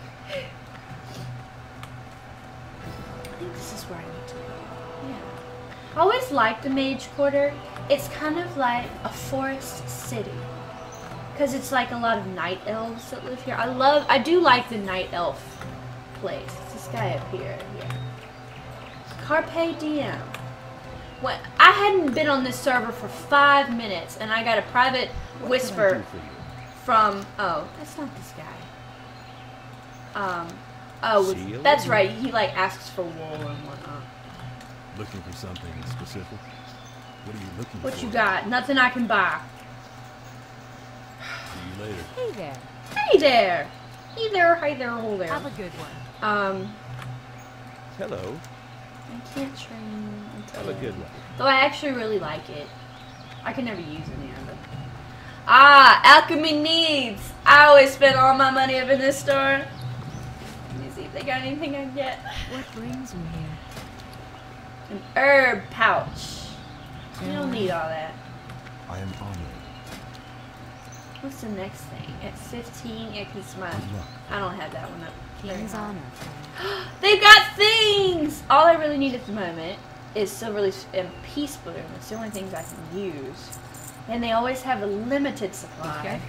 I think this is where I need to go. Yeah. I always liked the Mage Quarter. It's kind of like a forest city. Because it's like a lot of night elves that live here. I love, I do like the night elf place. It's this guy up here. Yeah. Carpe Diem. When I hadn't been on this server for five minutes, and I got a private What whisper can I do for you? from. Oh, that's not this guy. Um. Oh, Shield? that's right. He like asks for wool and whatnot. Looking for something specific? What are you looking for? What you got? Nothing I can buy. See you later. Hey there. Hey there. Hey there. Hey there. Hold there. Have a good one. Um. Hello. I can't train until. Have a good one. Though I actually really like it. I can never use any of it. Ah, alchemy needs. I always spend all my money up in this store. Let me see if they got anything I can get. What brings you here? An herb pouch. You don't need all that. I am honored. What's the next thing? At fifteen, it can smile. Good luck. I don't have that one up. very King's high. honor. They've got things! All I really need at the moment is Silverleaf and Peace Bloom. It's the only things I can use. And they always have a limited supply. Okay.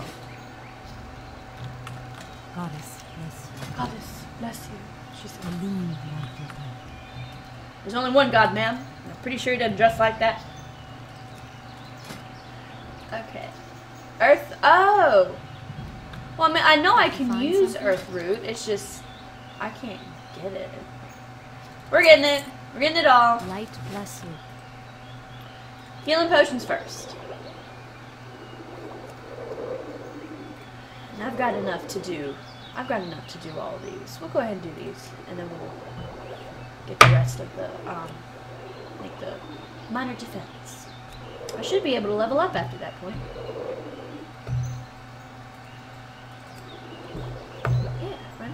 Goddess, bless you. Goddess, bless you. She said, Believe like your God. there's only one God, ma'am. I'm pretty sure he doesn't dress like that. Okay. Earth, oh! Well, I mean, I know I can Find use something? Earth Root. It's just, I can't get it. We're getting it. We're getting it all. Light bless you. Healing potions first. And I've got enough to do. I've got enough to do all of these. We'll go ahead and do these, and then we'll get the rest of the, um, like the minor defense. I should be able to level up after that point. Yeah, right.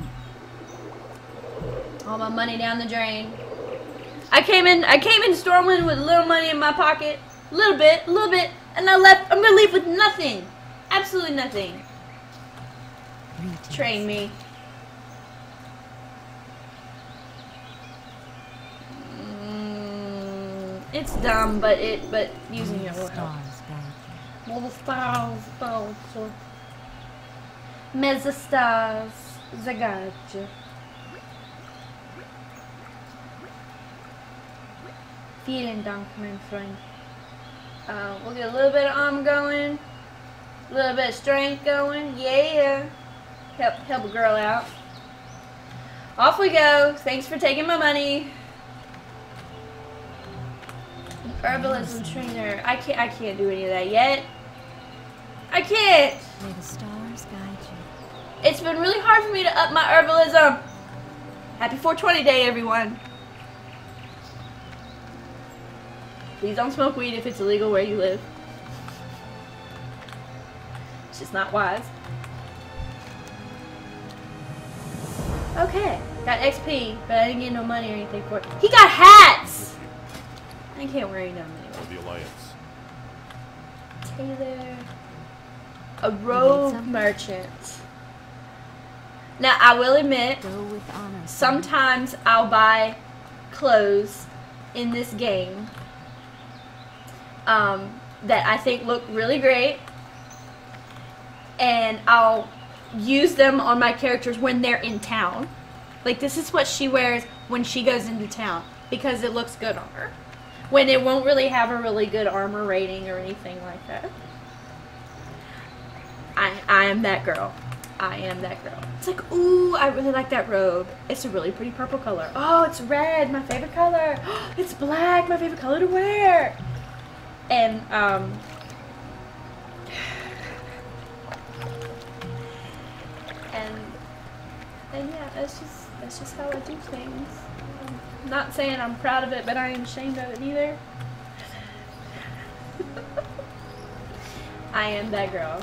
All my money down the drain. I came in. I came in Stormwind with a little money in my pocket, a little bit, a little bit, and I left. I'm gonna leave with nothing, absolutely nothing. Greetings. Train me. Mm, it's dumb, but it, but using it will help. Stars guide All the stars, also. Meza stars, zagaja. Vielen Dank, mein Freund. Uh, we'll get a little bit of armor going, a little bit of strength going. Yeah. Help, help a girl out. Off we go. Thanks for taking my money. An herbalism trainer. I can't. I can't do any of that yet. I can't. you. May the stars guide you. It's been really hard for me to up my herbalism. Happy four twenty day, everyone. Please don't smoke weed if it's illegal where you live. It's just not wise. Okay, got X P, but I didn't get no money or anything for it. He got hats! I can't wear any of them Of the Alliance. anymore. Taylor. A robe something? merchant. Now, I will admit, Go with honor. son. sometimes I'll buy clothes in this game um, that I think look really great, and I'll use them on my characters when they're in town. Like, this is what she wears when she goes into town because it looks good on her, when it won't really have a really good armor rating or anything like that. I, I am that girl. I am that girl. It's like, ooh, I really like that robe. It's a really pretty purple color. Oh, it's red, my favorite color. It's black, my favorite color to wear. And, um... and, and yeah, that's just, that's just how I do things. I'm not saying I'm proud of it, but I ain't ashamed of it either. I am that girl.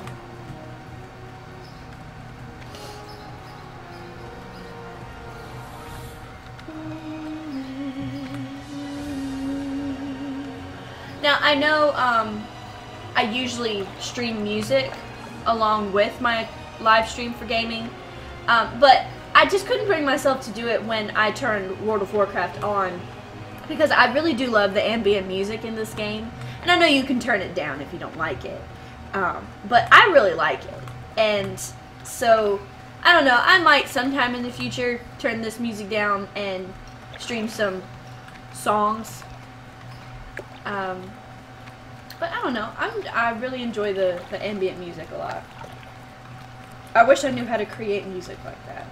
Now, I know um, I usually stream music along with my live stream for gaming, um, but I just couldn't bring myself to do it when I turned World of Warcraft on, because I really do love the ambient music in this game, and I know you can turn it down if you don't like it, um, but I really like it, and so, I don't know, I might sometime in the future turn this music down and stream some songs. Um, but I don't know. I'm, I really enjoy the, the ambient music a lot. I wish I knew how to create music like that.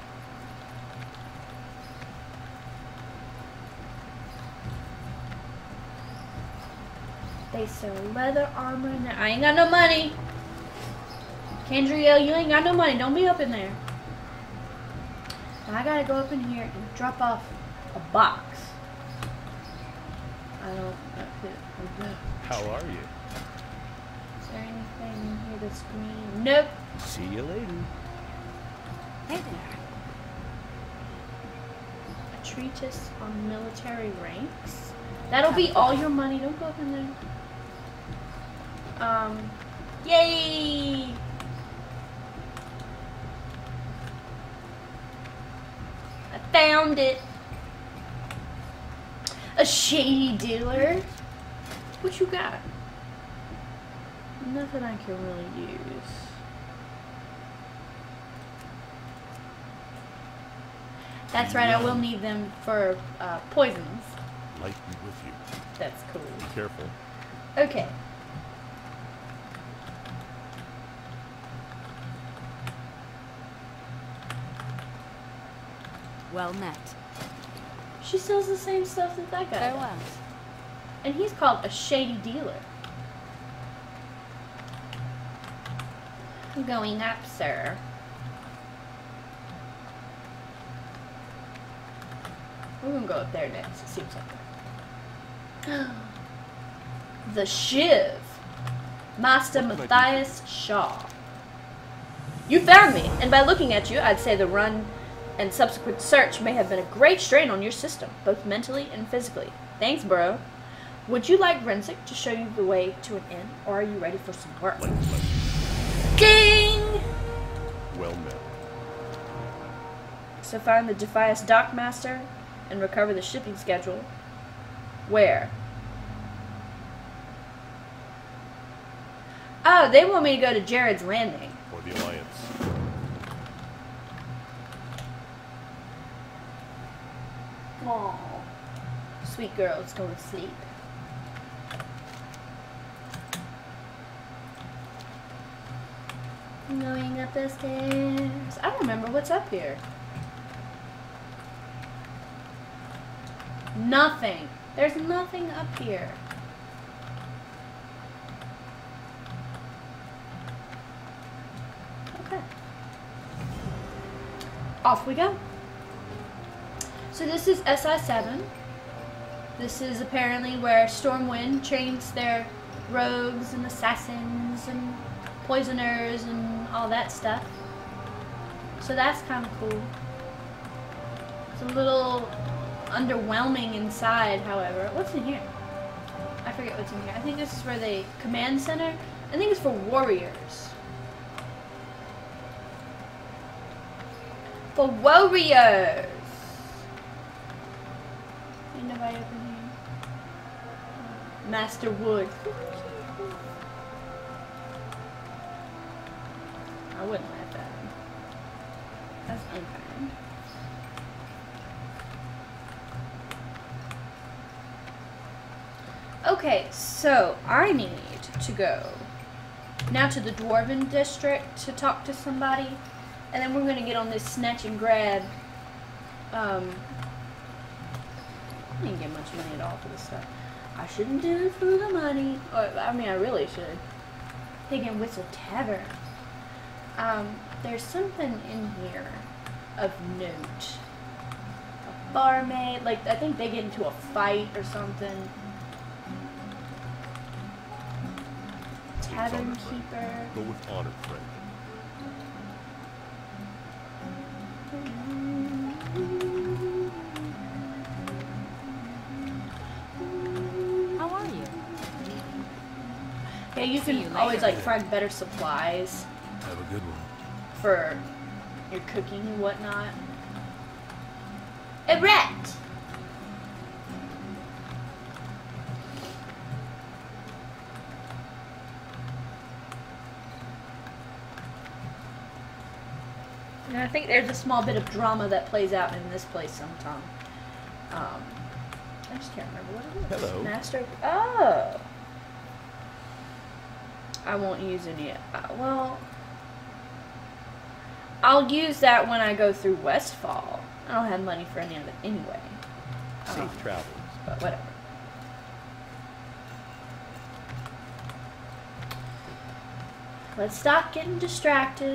They sell leather armor in there. I ain't got no money. Kendriel, you ain't got no money. Don't be up in there. I gotta go up in here and drop off a box. I don't. Uh, How are you? Is there anything in here that's green? Nope. See you later. Hey there. A treatise on military ranks. That'll be all your money. Don't go up in there. Um. Yay! I found it. A shady dealer? What you got? Nothing I can really use. That's right, I will need them for uh, poisons. Light be with you. That's cool. Be careful. Okay. Well met. She sells the same stuff that that guy Farewell. does. And he's called a shady dealer. Going up, sir. We're gonna go up there next. It seems like that. The Shiv. Master Matthias Shaw. You found me, and by looking at you, I'd say the run and subsequent search may have been a great strain on your system, both mentally and physically. Thanks, bro. Would you like Renzik to show you the way to an inn, or are you ready for some work? Light pleasure. Ding! Well met. So find the Defias Dockmaster and recover the shipping schedule. Where? Oh, they want me to go to Jared's Landing. For the Alliance. Aww. Sweet girl's going to sleep. Going up the stairs. I don't remember what's up here. Nothing. There's nothing up here. Okay. Off we go. So this is S I seven. This is apparently where Stormwind trains their rogues and assassins and poisoners and all that stuff. So that's kind of cool. It's a little underwhelming inside, however. What's in here? I forget what's in here. I think this is where they command center. I think it's for warriors. For warriors. Ain't nobody up in here. Master Wood. I wouldn't let that. That's unkind. Okay, so I need to go now to the Dwarven District to talk to somebody, and then we're gonna get on this snatch and grab. Um, I didn't get much money at all for this stuff. I shouldn't do it for the money. Or, I mean, I really should. Pig and Whistle Tavern. Um, there's something in here of note. A barmaid, like, I think they get into a fight or something. Tavern keeper. Go with honor, friend. How are you? Yeah, you See can you always later. like find better supplies Have a good one. for your cooking and whatnot. A rat! And I think there's a small bit of drama that plays out in this place sometime. Um, I just can't remember what it is. Hello. Master. Oh. I won't use any. Uh, well, I'll use that when I go through Westfall. I don't have money for any of it anyway. Safe Um, travels. But whatever. Let's stop getting distracted.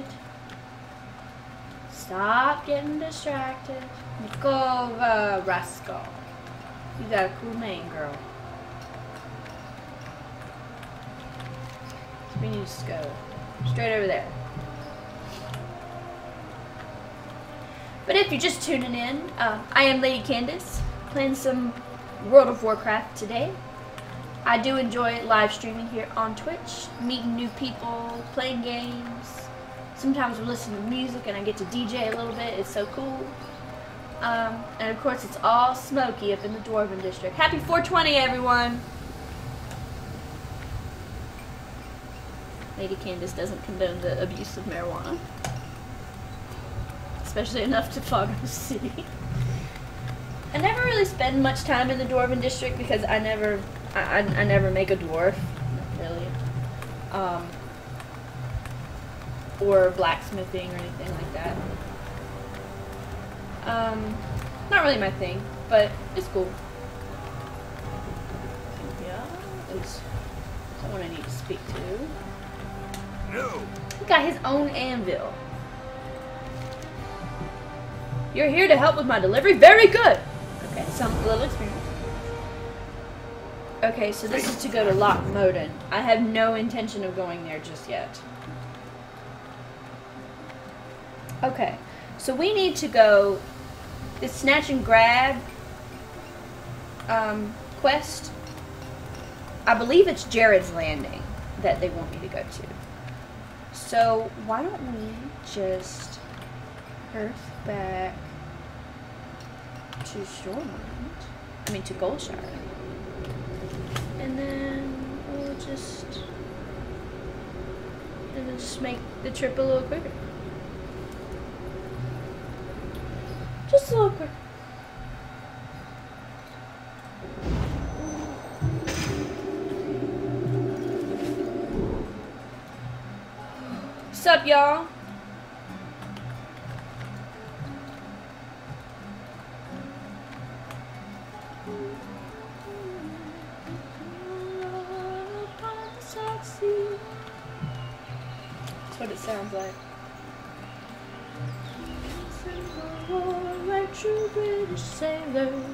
Stop getting distracted. Nikova Raskol. You got a cool name, girl. We need to go straight over there. But if you're just tuning in, uh, I am Lady Candace, playing some World of Warcraft today. I do enjoy live streaming here on Twitch, meeting new people, playing games. Sometimes we listen to music and I get to D J a little bit. It's so cool. Um, and of course it's all smoky up in the Dwarven District. Happy four twenty, everyone! Lady Candace doesn't condone the abuse of marijuana. Especially enough to fog up the city. I never really spend much time in the Dwarven District because I never, I, I, I never make a dwarf, not really. Um, or blacksmithing or anything like that. Um, not really my thing, but it's cool. Yeah, there's someone I need to speak to. No. He got his own anvil. You're here to help with my delivery? Very good! Okay, some little experience. Okay, so this is to go to Loch Moden. I have no intention of going there just yet. Okay, so we need to go this snatch and grab um, quest. I believe it's Jared's Landing that they want me to go to. So why don't we just earth back to Stormwind? I mean to Goldshire. And then we'll just and then just make the trip a little quicker. Just a little quicker. What's up, y'all? That's what it sounds like. Like true British sailors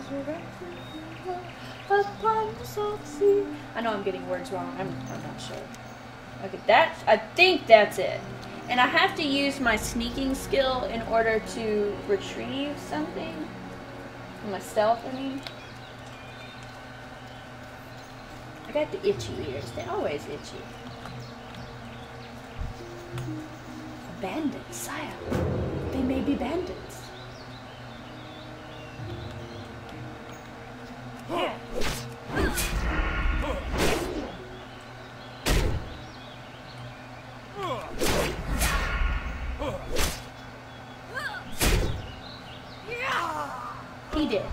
upon the salt sea. I know I'm getting words wrong. I'm, I'm not sure. Okay, that I think that's it. And I have to use my sneaking skill in order to retrieve something. My stealth, I mean. I got the itchy ears. They're always itchy. Bandits, sire. They may be bandits. Yeah. He did.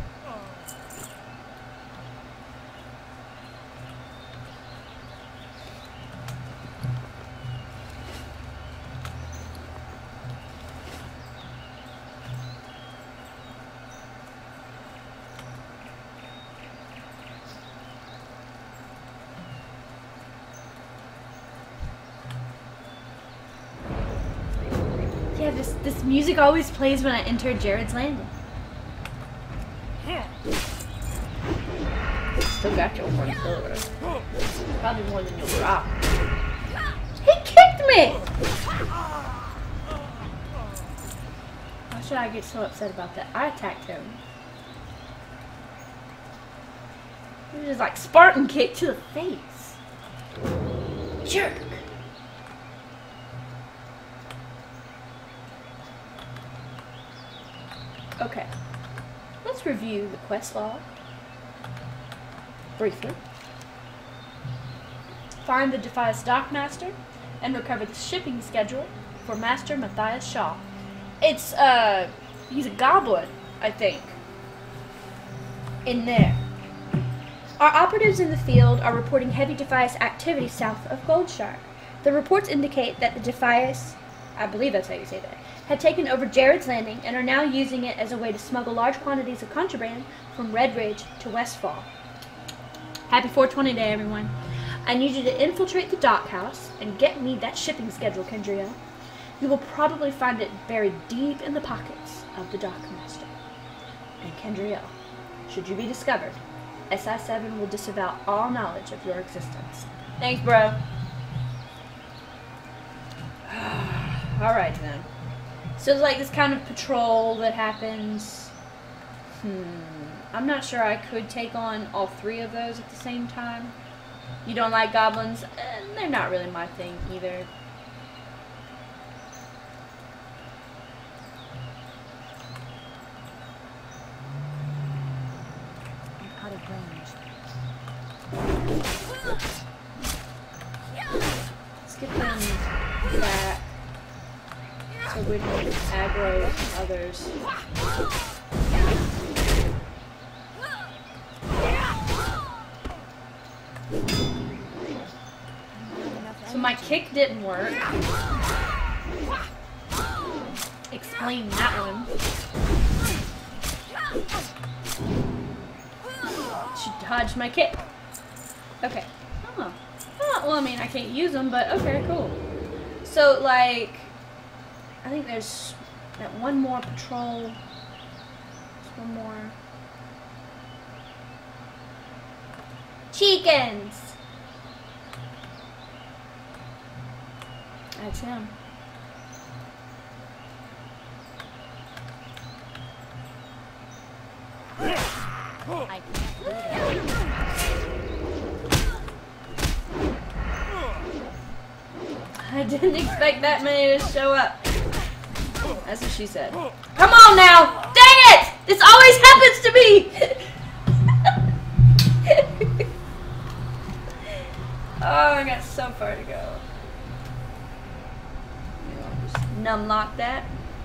Yeah, this this music always plays when I enter Jared's Landing. Still got your one silver. Probably more than you'll drop. He kicked me! Why should I get so upset about that? I attacked him. He was like Spartan kick to the face. Jerk! Okay. Let's review the quest log. Briefly. Find the Defias Dockmaster and recover the shipping schedule for Master Matthias Shaw. It's, uh, he's a goblin, I think. In there. Our operatives in the field are reporting heavy Defias activity south of Goldshire. The reports indicate that the Defias, I believe that's how you say that, had taken over Jared's Landing and are now using it as a way to smuggle large quantities of contraband from Redridge to Westfall. Happy four twenty day, everyone. I need you to infiltrate the dockhouse and get me that shipping schedule, Kendria. You will probably find it buried deep in the pockets of the dockmaster. And Kendria, should you be discovered, S I seven will disavow all knowledge of your existence. Thanks, bro. Alright then. So it's like this kind of patrol that happens. Hmm. I'm not sure I could take on all three of those at the same time. You don't like goblins? Eh, they're not really my thing either. get them back so we can aggro others. So my kick didn't work. Explain that one. She dodged my kick. Okay. Oh. Oh, well, I mean, I can't use them, but okay, cool. So, like, I think there's that one more patrol. There's one more. Chickens! That's him. I can't do that. I didn't expect that many to show up. That's what she said. Come on now! Dang it! This always happens to me! Oh, I got so far to go. Just numlock that.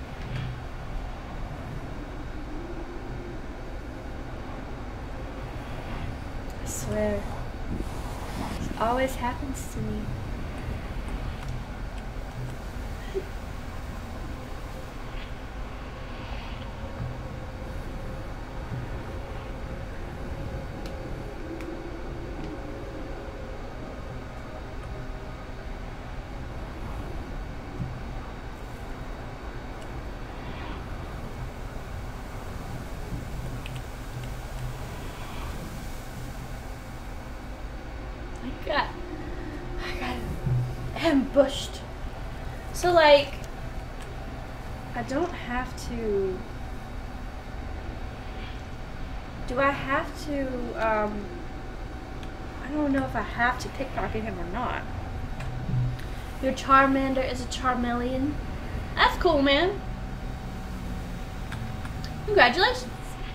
I swear. This always happens to me. I got, I got ambushed. So like, I don't have to, do I have to, um, I don't know if I have to pickpocket him or not. Your Charmander is a Charmeleon. That's cool, man. Congratulations.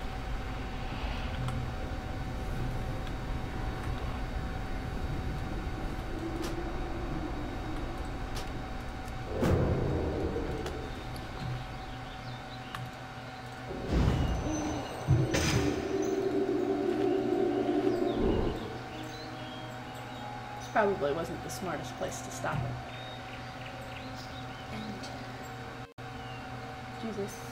Probably wasn't the smartest place to stop him. And do this.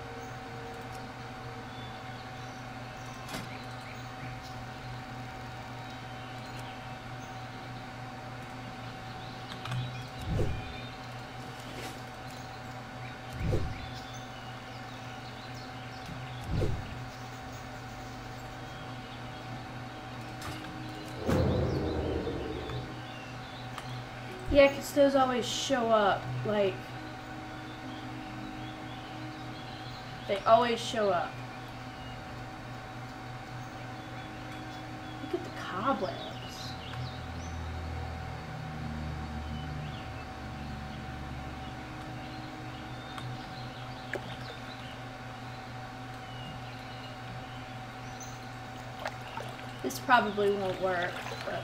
Yeah, because those always show up, like, they always show up. Look at the cobwebs. This probably won't work, but...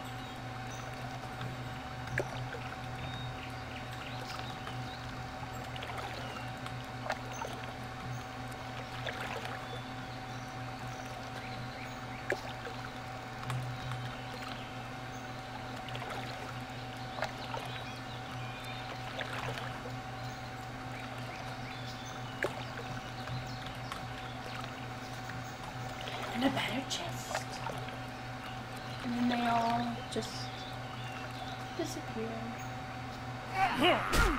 and a better chest. And then they all just disappear. I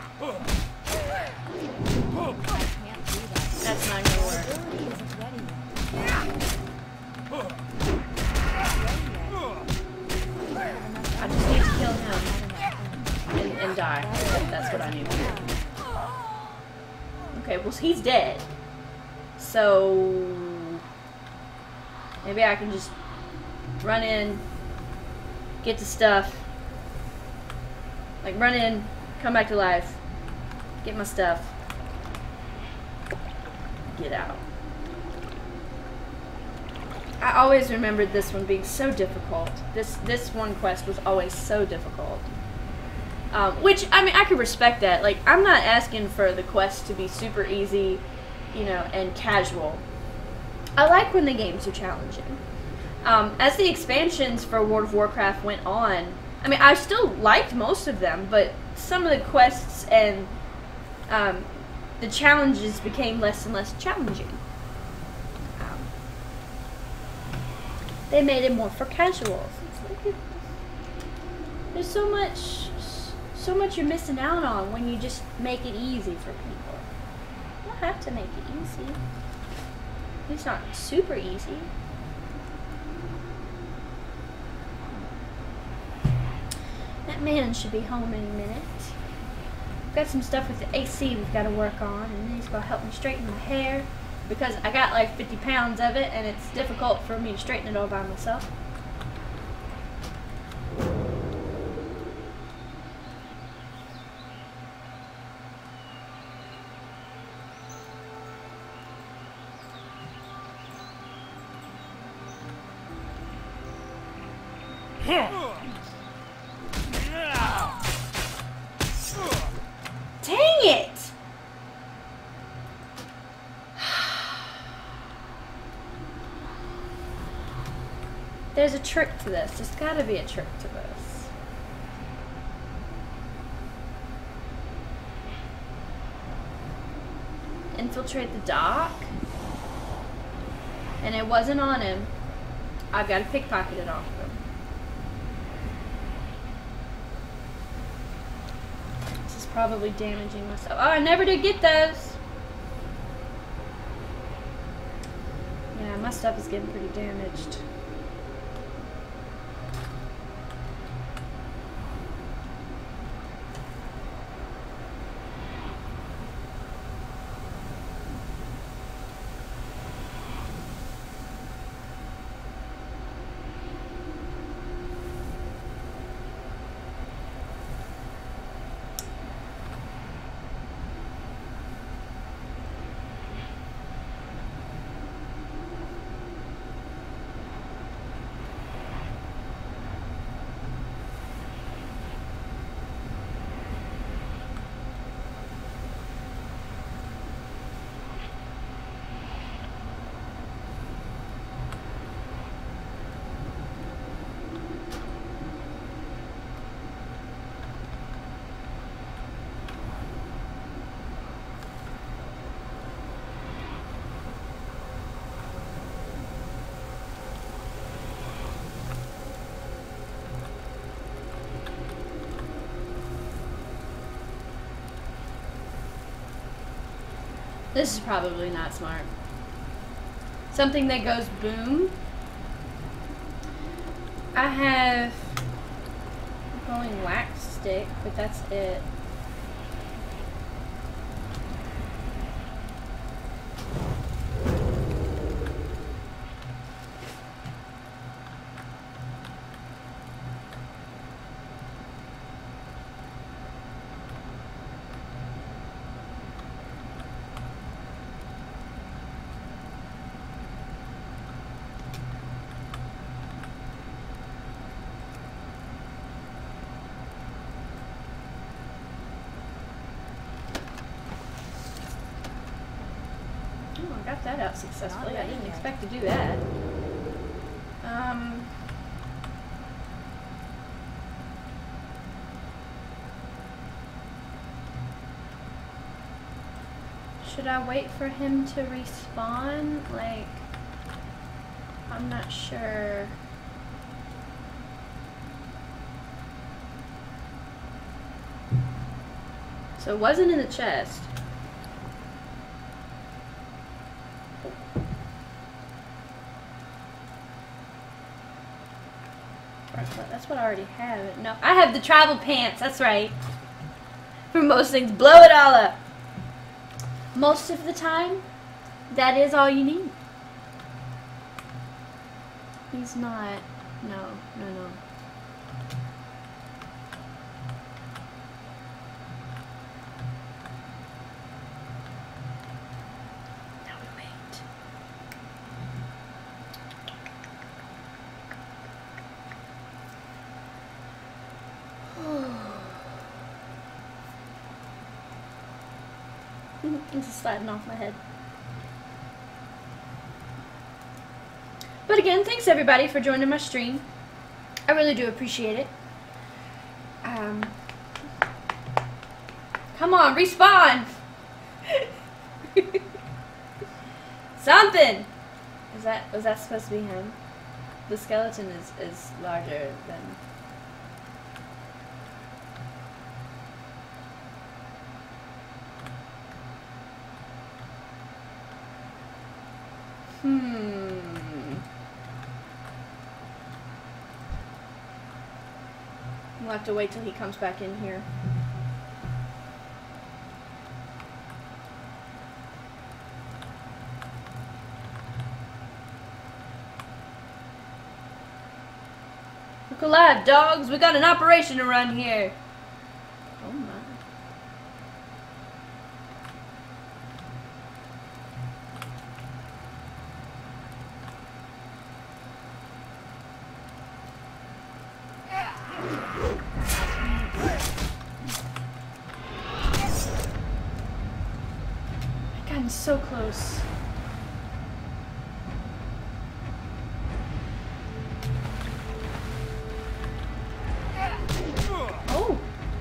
can't do that. That's not gonna work. The ability isn't ready yet. I just need to kill him and, and die. That's what I need to do. Okay, well he's dead. So maybe I can just run in, get the stuff, like run in, come back to life, get my stuff, get out. I always remembered this one being so difficult. This this one quest was always so difficult. Um, which, I mean, I could respect that. Like, I'm not asking for the quest to be super easy, you know, and casual. I like when the games are challenging. Um, as the expansions for World of Warcraft went on, I mean, I still liked most of them, but some of the quests and um, the challenges became less and less challenging. Um, they made it more for casuals. It's like, there's so much, so much you're missing out on when you just make it easy for people. You don't have to make it easy. It's not super easy. That man should be home any minute. I've got some stuff with the A C we've got to work on, and then he's going to help me straighten my hair because I got like fifty pounds of it, and it's difficult for me to straighten it all by myself. Dang it! There's a trick to this. There's gotta be a trick to this. Infiltrate the dock. And it wasn't on him. I've got to pickpocket it off of him. This is probably damaging myself. Oh, I never did get those. Yeah, my stuff is getting pretty damaged. This is probably not smart. Something that goes boom. I have a glowing wax stick, but that's it. Got that out successfully. I didn't expect to do that. Um, should I wait for him to respawn? Like, I'm not sure. So it wasn't in the chest. That's what I already have. No, I have the travel pants. That's right. For most things, blow it all up. Most of the time, that is all you need. He's not. No, no, no. Now we wait. It's just sliding off my head. But again, thanks everybody for joining my stream. I really do appreciate it. Um, come on, respawn! Something! Is that, was that supposed to be him? The skeleton is, is larger than... Hmm. We'll have to wait till he comes back in here. Look alive, dogs! We got an operation to run here. Oh my. I'm so close. Oh.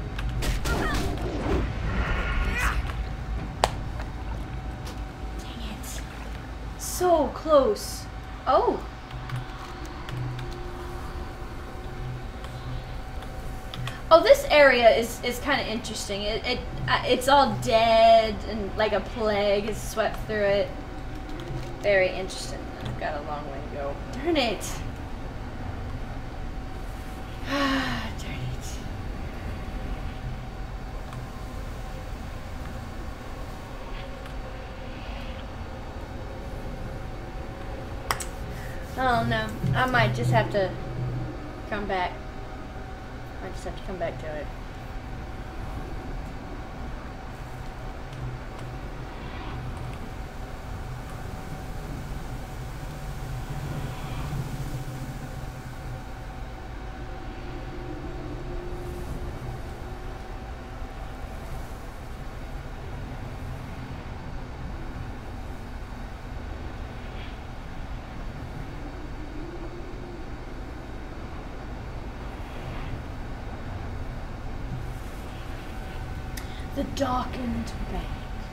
Dang it. So close. Oh. Oh, this area is, is kind of interesting. It, it uh, it's all dead and like a plague has swept through it. Very interesting. I've got a long way to go. Darn it. Darn it. Oh no. I might just have to come back. I just have to come back to it. The darkened bank.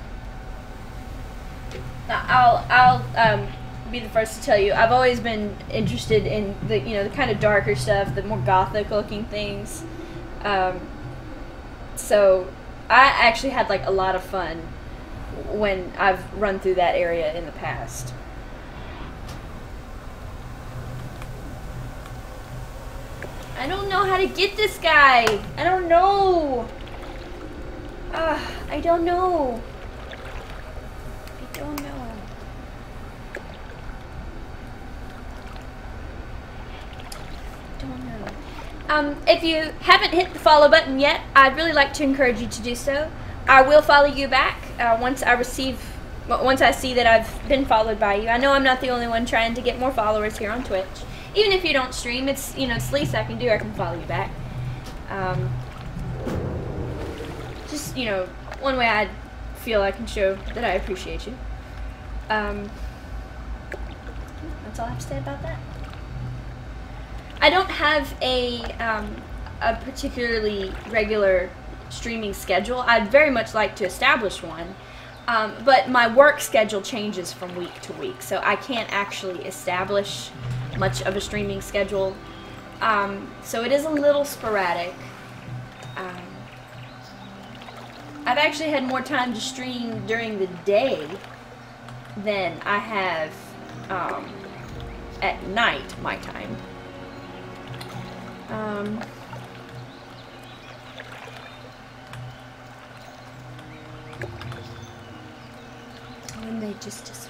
Now, I'll I'll um, be the first to tell you. I've always been interested in the you know the kind of darker stuff, the more gothic looking things. Um, so I actually had like a lot of fun when I've run through that area in the past. I don't know how to get this guy. I don't know. Ah, uh, I don't know. I don't know. Don't know. Um, if you haven't hit the follow button yet, I'd really like to encourage you to do so. I will follow you back uh, once I receive, once I see that I've been followed by you. I know I'm not the only one trying to get more followers here on Twitch. Even if you don't stream, it's you know it's the least I can do. I can follow you back. Um, Just, you know, one way I feel I can show that I appreciate you. Um, that's all I have to say about that. I don't have a, um, a particularly regular streaming schedule. I'd very much like to establish one, um, but my work schedule changes from week to week, so I can't actually establish much of a streaming schedule. Um, so it is a little sporadic. Um, I've actually had more time to stream during the day than I have um, at night, my time. Um, and they just disappear.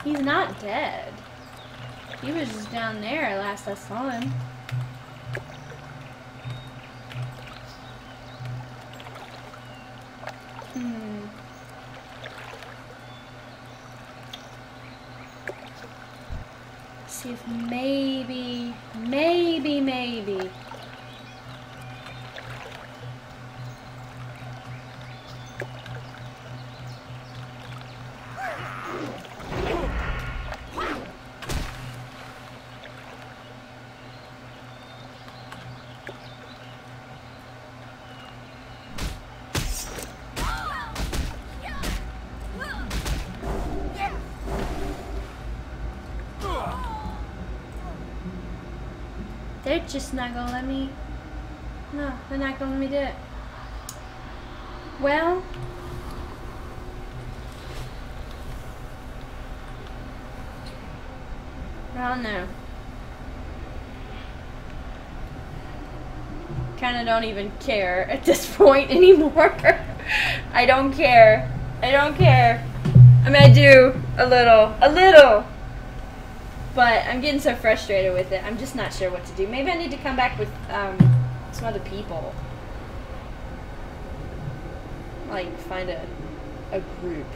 He's not dead. He was just down there last I saw him. Hmm. See if maybe, maybe, maybe. They're just not gonna let me. No, they're not gonna let me do it. Well, I don't know. Kinda don't even care at this point anymore. I don't care. I don't care. I mean, I do a little. A little! But I'm getting so frustrated with it. I'm just not sure what to do. Maybe I need to come back with um, some other people. Like, find a, a group.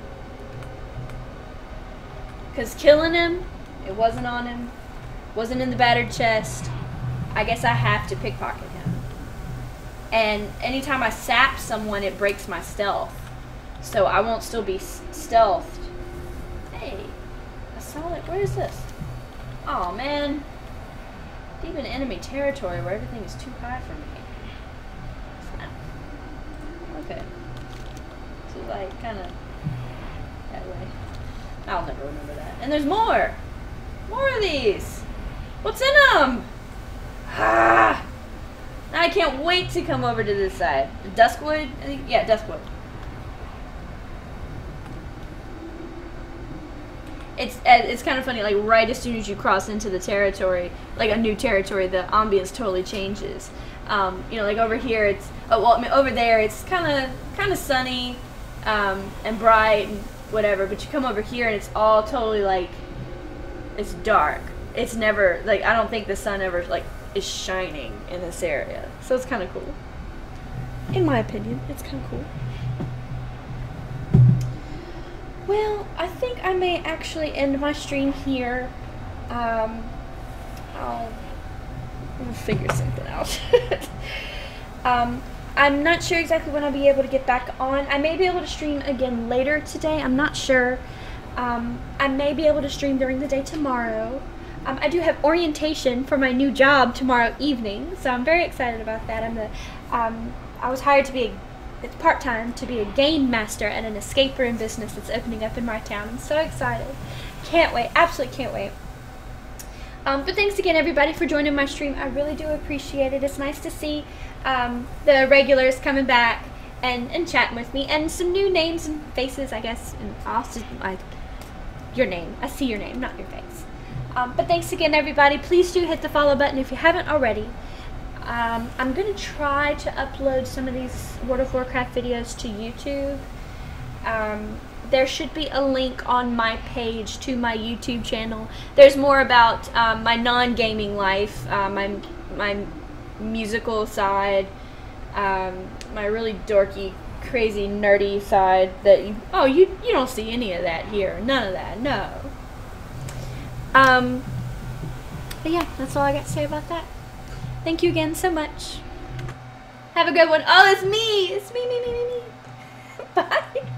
Because killing him, it wasn't on him. Wasn't in the battered chest. I guess I have to pickpocket him. And anytime I sap someone, it breaks my stealth. So I won't still be stealthed. Hey, a solid, where is this? Oh man, deep in enemy territory where everything is too high for me. Okay, so like kind of that way. I'll never remember that. And there's more, more of these. What's in them? Ah, I can't wait to come over to this side. Duskwood, I think. Yeah, Duskwood. It's it's kind of funny, like right as soon as you cross into the territory, like a new territory, the ambience totally changes. Um, you know, like over here, it's oh, well, I mean, over there, it's kind of kind of sunny um, and bright and whatever. But you come over here, and it's all totally like it's dark. It's never like I don't think the sun ever like is shining in this area, so it's kind of cool. In my opinion, it's kind of cool. Well, I think I may actually end my stream here. Um, I'll, I'll figure something out. um, I'm not sure exactly when I'll be able to get back on. I may be able to stream again later today. I'm not sure. Um, I may be able to stream during the day tomorrow. Um, I do have orientation for my new job tomorrow evening, so I'm very excited about that. I'm the, um, I was hired to be a It's part-time to be a game master at an escape room business that's opening up in my town. I'm so excited. Can't wait. Absolutely can't wait. Um, but thanks again, everybody, for joining my stream. I really do appreciate it. It's nice to see um, the regulars coming back and, and chatting with me. And some new names and faces, I guess. And also, like, your name. I see your name, not your face. Um, but thanks again, everybody. Please do hit the follow button if you haven't already. Um, I'm going to try to upload some of these World of Warcraft videos to YouTube. Um, there should be a link on my page to my YouTube channel. There's more about um, my non-gaming life, uh, my, my musical side, um, my really dorky, crazy, nerdy side that you, oh, you, you don't see any of that here. None of that, no. Um, but yeah, that's all I got to say about that. Thank you again so much. Have a good one. Oh, it's me. It's me, me, me, me, me. Bye.